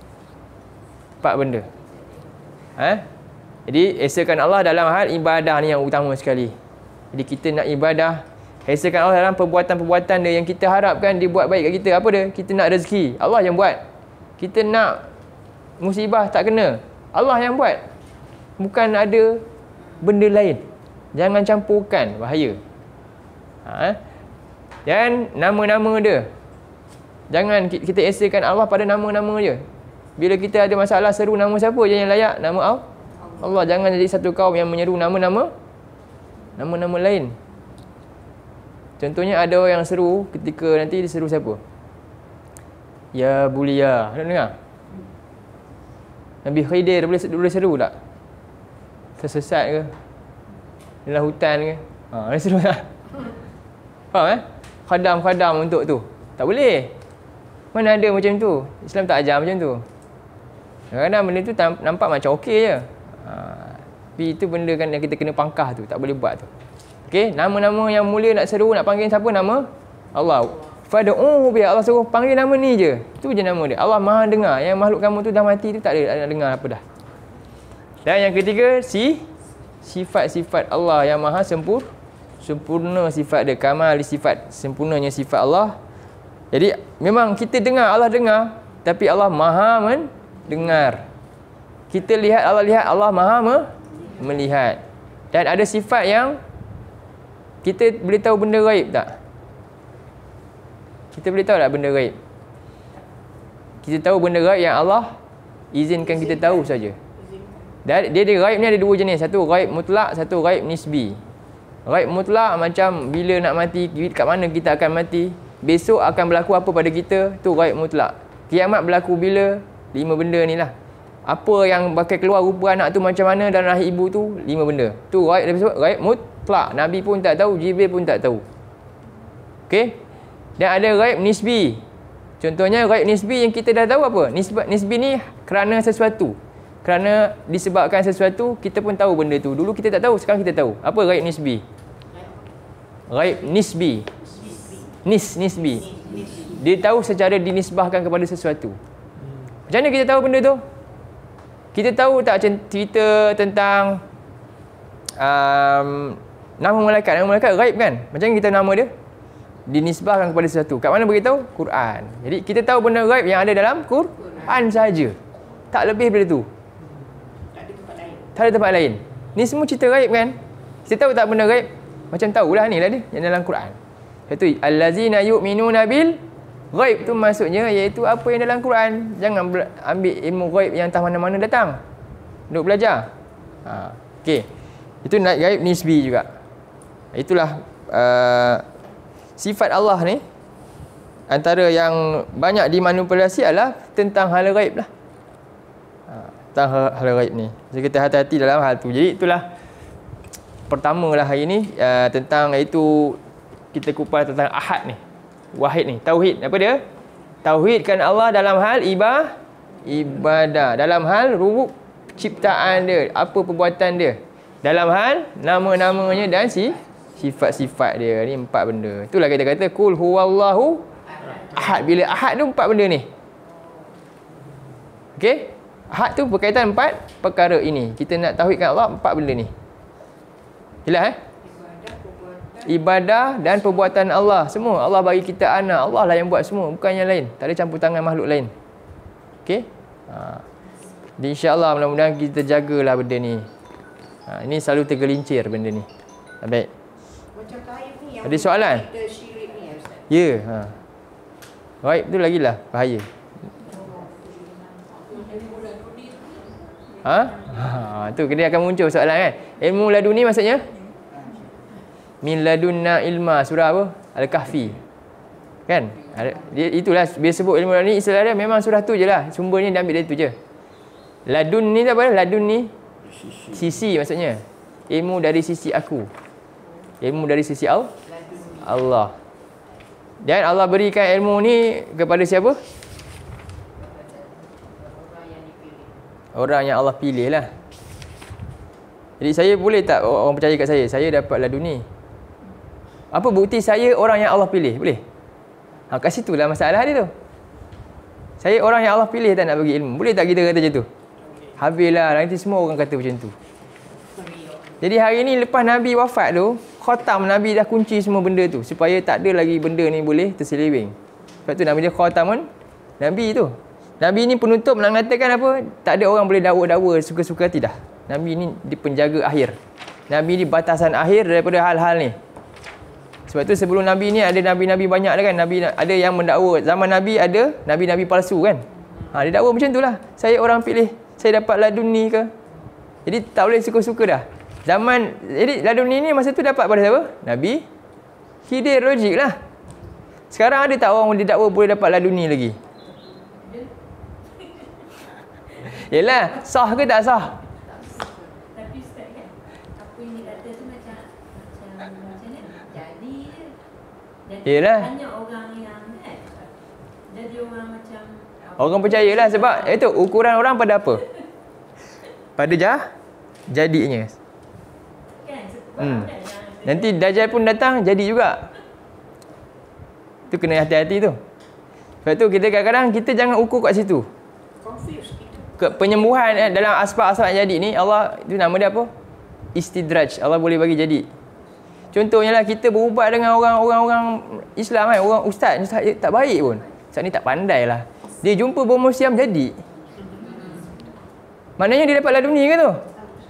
Speaker 1: Empat benda. Ha? Jadi esakan Allah dalam hal ibadah ni yang utama sekali. Jadi kita nak ibadah, esakan Allah dalam perbuatan-perbuatan dia yang kita harapkan dia buat baik kat kita. Apa dia? Kita nak rezeki, Allah yang buat. Kita nak musibah tak kena, Allah yang buat. Bukan ada benda lain. Jangan campurkan, bahaya. Ha? Dan nama-nama dia, jangan kita esakan Allah pada nama-nama dia. Bila kita ada masalah, seru nama siapa je yang layak? Nama Allah. Jangan jadi satu kaum yang menyeru nama-nama nama-nama lain. Contohnya ada orang yang seru, ketika nanti dia seru siapa? Ya Bulia. Nak dengar? Nabi Khidir boleh, boleh seru tak? Tersesat ke? Dalam hutan ke? Ha, dia seru tak? Faham eh? Khadam-khadam untuk tu. Tak boleh. Mana ada macam tu? Islam tak ajar macam tu. Kadang-kadang benda tu nampak macam okey je. Ha, tapi itu benda kan yang kita kena pangkah tu. Tak boleh buat tu. Okey, nama-nama yang mulia nak seru, nak panggil siapa? Nama Allah. Fad'u biha, Allah suruh panggil nama ni je. Tu je nama dia. Allah Maha dengar. Yang makhluk kamu tu dah mati tu tak ada nak dengar apa dah. Dan yang ketiga, si sifat-sifat Allah yang Maha sempur, sempurna sifat dia, kamal sifat, sempurnanya sifat Allah. Jadi memang kita dengar, Allah dengar, tapi Allah Maha mendengar. Kita lihat, Allah lihat, Allah Maha melihat. Dan ada sifat yang kita boleh tahu benda gaib tak? Kita boleh tahu tak benda gaib? Kita tahu benda gaib yang Allah izinkan kita tahu saja. Dan dia, dia gaib ni ada dua jenis. Satu gaib mutlak, satu gaib nisbi. Gaib mutlak macam bila nak mati, kat mana kita akan mati, besok akan berlaku apa pada kita, tu gaib mutlak. Kiamat berlaku bila? Lima benda ni lah. Apa yang bakal keluar rupa anak tu macam mana dan rahim ibu tu, lima benda. Tu gaib, dia sebut gaib mutlak. Nabi pun tak tahu, Jibril pun tak tahu. Okey? Dan ada gaib nisbi. Contohnya gaib nisbi yang kita dah tahu apa? Nisbi, nisbi ni kerana sesuatu. Kerana disebabkan sesuatu, kita pun tahu benda tu. Dulu kita tak tahu, sekarang kita tahu. Apa gaib nisbi? Gaib nisbi. Nis, nisbi. Dia tahu secara dinisbahkan kepada sesuatu. Macam mana kita tahu benda tu? Kita tahu tak cerita tentang um, nama malaikat? Nama malaikat gaib kan? Macam mana kita nama dia? Dinisbahkan kepada sesuatu. Kat mana beritahu? Quran. Jadi kita tahu benda gaib yang ada dalam Quran saja. Tak lebih daripada tu. Tak ada tempat lain. Tak ada tempat lain. Ni semua cerita gaib kan? Kita tahu tak benda gaib? Macam tahulah ni lah dia yang dalam Quran. Iaitu allazina yu'minuna bil ghaib, tu maksudnya iaitu apa yang dalam Quran. Jangan ambil ilmu ghaib yang entah mana-mana datang. Duk belajar. Ha, okey. Itu gaib nisbi juga. Itulah uh, sifat Allah ni. Antara yang banyak dimanipulasi adalah tentang hal gaib lah. tentang hal ghaib ni. Jadi kita hati-hati dalam hal tu. Jadi itulah pertamalah hari ni uh, tentang iaitu kita kupas tentang ahad ni. Wahid ni, tauhid. Apa dia? Tauhidkan Allah dalam hal ibadah, ibadah, dalam hal rubub ciptaan dia, apa perbuatan dia. Dalam hal nama-namanya dan si sifat-sifat dia. Ni empat benda. Itulah kita kata kul huwallahu ahad. Bila ahad tu empat benda ni. Okey? Ahad tu berkaitan empat perkara ini. Kita nak tauhidkan Allah empat benda ni. Jelas eh? Ibadah dan perbuatan Allah. Semua Allah bagi kita anak. Allah lah yang buat semua, bukan yang lain. Tak ada campur tangan makhluk lain. Okey? Ha. Jadi insya-Allah mudah-mudahan kita jagalah benda ni. Ha, ini selalu tergelincir benda ni. Ha, baik.
Speaker 2: Macam gaib ni yang
Speaker 1: ada soalan?
Speaker 2: kita syirik ni ya Ustaz.
Speaker 1: Ya, ha. Gaib tu lagilah bahaya. Ha? Ha, tu dia akan muncul soalan kan. Ilmu laduni maksudnya? Min ladunna ilma, surah apa? Al-Kahfi. Kan? Dia, itulah dia sebut ilmu laduni, istilah dia memang surah tu je lah. Sumbernya dia ambil dari tu je. Ladun ni apa? Ladun ni sisi maksudnya. Ilmu dari sisi aku. Ilmu dari sisi Allah. Allah. Dan Allah berikan ilmu ni kepada siapa? Orang yang Allah pilih lah. Jadi saya boleh tak orang percaya kat saya, saya dapat laduni? Apa bukti saya orang yang Allah pilih? Boleh? Ha, kat situ lah masalah dia tu. Saya orang yang Allah pilih tak nak bagi ilmu. Boleh tak kita kata macam tu? Habislah, nanti semua orang kata macam tu. Jadi hari ni lepas Nabi wafat tu, khatam Nabi dah kunci semua benda tu. Supaya tak ada lagi benda ni boleh terseleweng. Sebab tu nama dia khatamun Nabi tu. Nabi ni penutup nak mengatakan apa? Tak ada orang boleh dakwa-dakwa suka-suka hati dah. Nabi ni di penjaga akhir. Nabi ni batasan akhir daripada hal-hal ni. Sebab tu sebelum Nabi ni ada Nabi-Nabi banyak dah kan. Nabi ada yang mendakwa. Zaman Nabi ada Nabi-Nabi palsu kan. Ha, dia dakwa macam tu lah. Saya orang pilih. Saya dapat laduni ke. Jadi tak boleh suka-suka dah. Zaman, jadi laduni ni masa tu dapat pada siapa? Nabi Khidir, logik lah. Sekarang ada tak orang didakwa boleh dapat laduni lagi? Yelah, sah ke tak sah?
Speaker 2: Tapi Ustaz kan, apa yang dia kata tu macam macam macam ni. Jadi je. Jadi
Speaker 1: Yelah.
Speaker 2: banyak orang yang kan. Jadi orang macam
Speaker 1: Orang percayalah sebab itu ukuran orang pada apa? Pada jah jadinya.
Speaker 2: kan sebab
Speaker 1: Hmm.
Speaker 2: kan yang
Speaker 1: Nanti Dajjal pun datang jadi juga. Tu kena hati-hati tu. Sebab tu kita kadang-kadang kita jangan ukur kat situ.
Speaker 2: confuse kita.
Speaker 1: Ke penyembuhan eh, dalam asbab-asbab yang jadi ni Allah itu nama dia apa? Istidraj. Allah boleh bagi jadi. Contohnya lah kita berubat dengan orang-orang Islam kan, orang ustaz, ustaz tak baik pun. Ustaz ni tak pandai lah. Dia jumpa bomo siam jadi. Maknanya dia dapat laduni ke tu?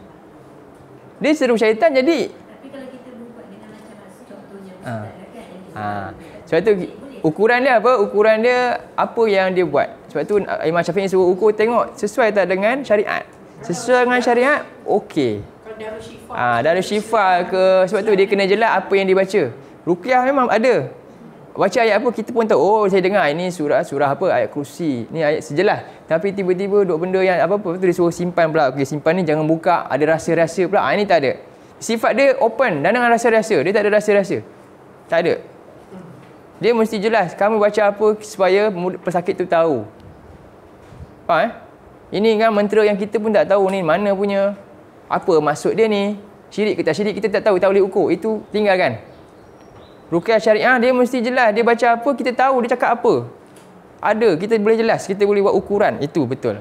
Speaker 1: Dia seru syaitan jadi.
Speaker 2: Tapi kalau kita berubat dengan macam contohnya
Speaker 1: Ha.
Speaker 2: Ustaz lah kan yang
Speaker 1: Ha. Sebab tu ukuran dia apa? Ukuran dia apa yang dia buat. Sebab tu Imam Syafi'i suruh ukur tengok sesuai tak dengan syariat. Sesuai dengan syariat, okey.
Speaker 2: kalau darah syifa.
Speaker 1: Ah, darah syifa ke, sebab tu dia kena jelas apa yang dibaca. Ruqyah memang ada. Baca ayat apa kita pun tahu. Oh, saya dengar ini surah surah apa? Ayat kursi. Ni ayat sejelas. Tapi tiba-tiba duk benda yang apa-apa tu dia suruh simpan pula. Okey, simpan ni jangan buka, ada rahsia-rahsia pula. Ah, ini tak ada. Sifat dia open dan dengan rahsia-rahsia. Dia tak ada rahsia-rahsia. Tak ada. Dia mesti jelas. Kamu baca apa supaya pesakit tu tahu. Faham eh? Ini kan mentera yang kita pun tak tahu ni mana punya, apa maksud dia ni. Syirik ke tak syirik kita tak tahu, tak boleh ukur. Itu tinggalkan. Ruqyah syariah dia mesti jelas. Dia baca apa kita tahu dia cakap apa. Ada, kita boleh jelas, kita boleh buat ukuran. Itu betul.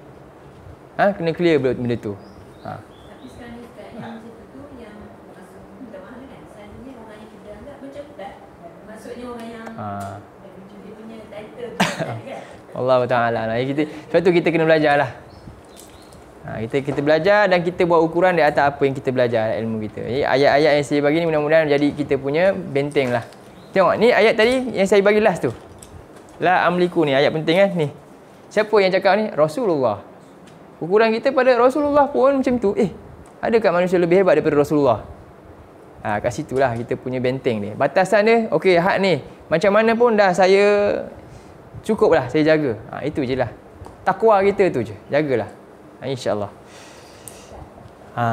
Speaker 1: Ha, kena clear benda tu. Ha.
Speaker 2: Tapi sekarang ni Ustaz yang macam tu tu yang maksud minta maaf kan. Selalunya orang yang kita anggap macam Ustaz. Maksudnya orang yang
Speaker 1: Ha.
Speaker 2: dia punya title tu Ustaz kan.
Speaker 1: Allah Ta'ala lah. Kita, sebab tu kita kena belajar lah. Ha, kita kita belajar dan kita buat ukuran di atas apa yang kita belajar ilmu kita. Jadi ayat-ayat yang saya bagi ni mudah-mudahan jadi kita punya benteng lah. Tengok ni ayat tadi yang saya bagi last tu. La amliku ni ayat penting kan ni. Siapa yang cakap ni? Rasulullah. Ukuran kita pada Rasulullah pun macam tu. Eh, adakah manusia lebih hebat daripada Rasulullah? Ha, kat situlah kita punya benteng ni. Batasan dia, okey had ni. Macam mana pun dah saya cukup lah saya jaga. Ha, itu je lah. Takwa kita tu je. Jagalah. Ha, InsyaAllah. Ha.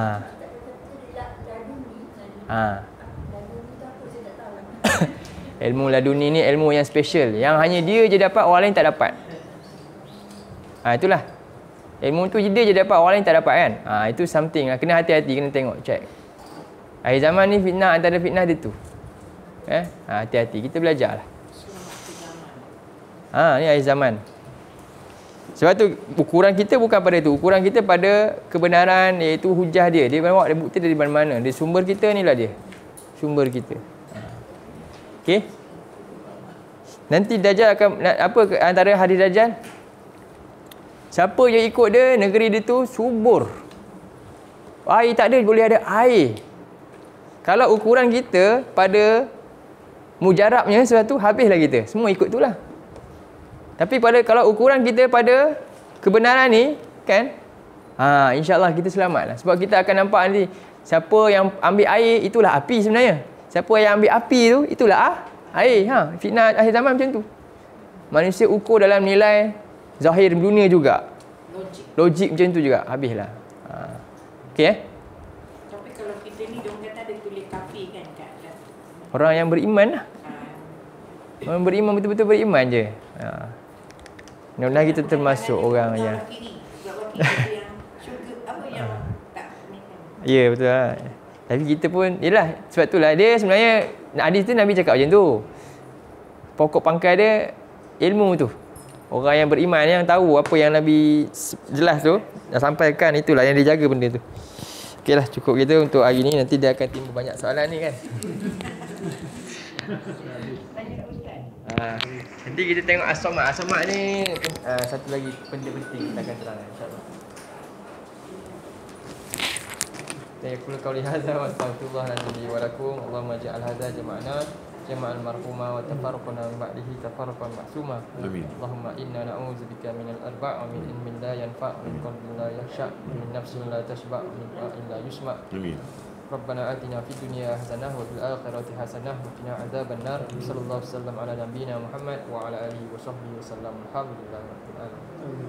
Speaker 1: Ha. Ilmu laduni ni ilmu yang special, yang hanya dia je dapat, orang lain tak dapat. Ha, itulah. Ilmu tu dia je dapat, orang lain tak dapat kan. Ha, itu something lah. Kena hati-hati, kena tengok, check. Akhir zaman ni fitnah antara fitnah dia tu. Eh? Ha, hati-hati, kita belajar lah. Ha, ni akhir zaman. Sebab tu ukuran kita bukan pada tu. Ukuran kita pada kebenaran, iaitu hujah dia. Dia bawa, dia bukti dari mana-mana. Dia sumber kita ni lah dia. Sumber kita. Okey. Nanti Dajjal akan, apa antara hadis Dajjal? Siapa yang ikut dia, negeri dia tu subur. Air tak ada, boleh ada air. Kalau ukuran kita pada mujarabnya sesuatu, habislah kita. Semua ikut tu lah. Tapi pada kalau ukuran kita pada kebenaran ni, kan? Ha, InsyaAllah kita selamat lah. Sebab kita akan nampak nanti, siapa yang ambil air, itulah api sebenarnya. Siapa yang ambil api tu, itulah ah, air. Ha, fitnah akhir zaman macam tu. Manusia ukur dalam nilai zahir dunia juga. Logik. Logik macam tu juga. Habislah. Ha. Okey eh?
Speaker 2: Tapi kalau kita ni, diorang kata ada tulis kafir kan kat atas.
Speaker 1: Orang yang beriman lah.
Speaker 2: Ha.
Speaker 1: Orang beriman betul-betul beriman je. Ha. Mudah-mudahan kita termasuk orang yang... Ya, betul lah. Tapi kita pun, yelah, sebab itulah dia sebenarnya, hadis tu Nabi cakap macam tu. Pokok pangkal dia, ilmu tu. Orang yang beriman, yang tahu apa yang Nabi jelas tu, dah sampaikan, itulah yang dia jaga benda tu. Okeylah, cukup kita untuk hari ni. Nanti dia akan timbul banyak soalan ni kan. Ha, nanti kita tengok as-somat. As-somat ni uh, satu lagi benda penting kita akan terangkan insya-Allah. Yaqulu qawli hadza wa astaghfirullah li wa lakum. Allahumma ja'al hadza jama'ana jama'al marhuma wa tafarraqna min ba'dihi tafarraqan ma'suma.
Speaker 3: Amin.
Speaker 1: Allahumma inna na'udzubika minal arba' wa min ilmin la yanfa' wa min qalbin la yakhsha' min nafsin la tashba' wa min ra'in la yusma'.
Speaker 3: Amin.
Speaker 1: Rabbana atina fid dunya hasanah wa fil akhirati hasanah wa qina adzabannar. Sallallahu alaihi wasallam ala nabiyyina Muhammad wa ala alihi wa sahbihi wasallam. Alhamdulillah rabbil alamin.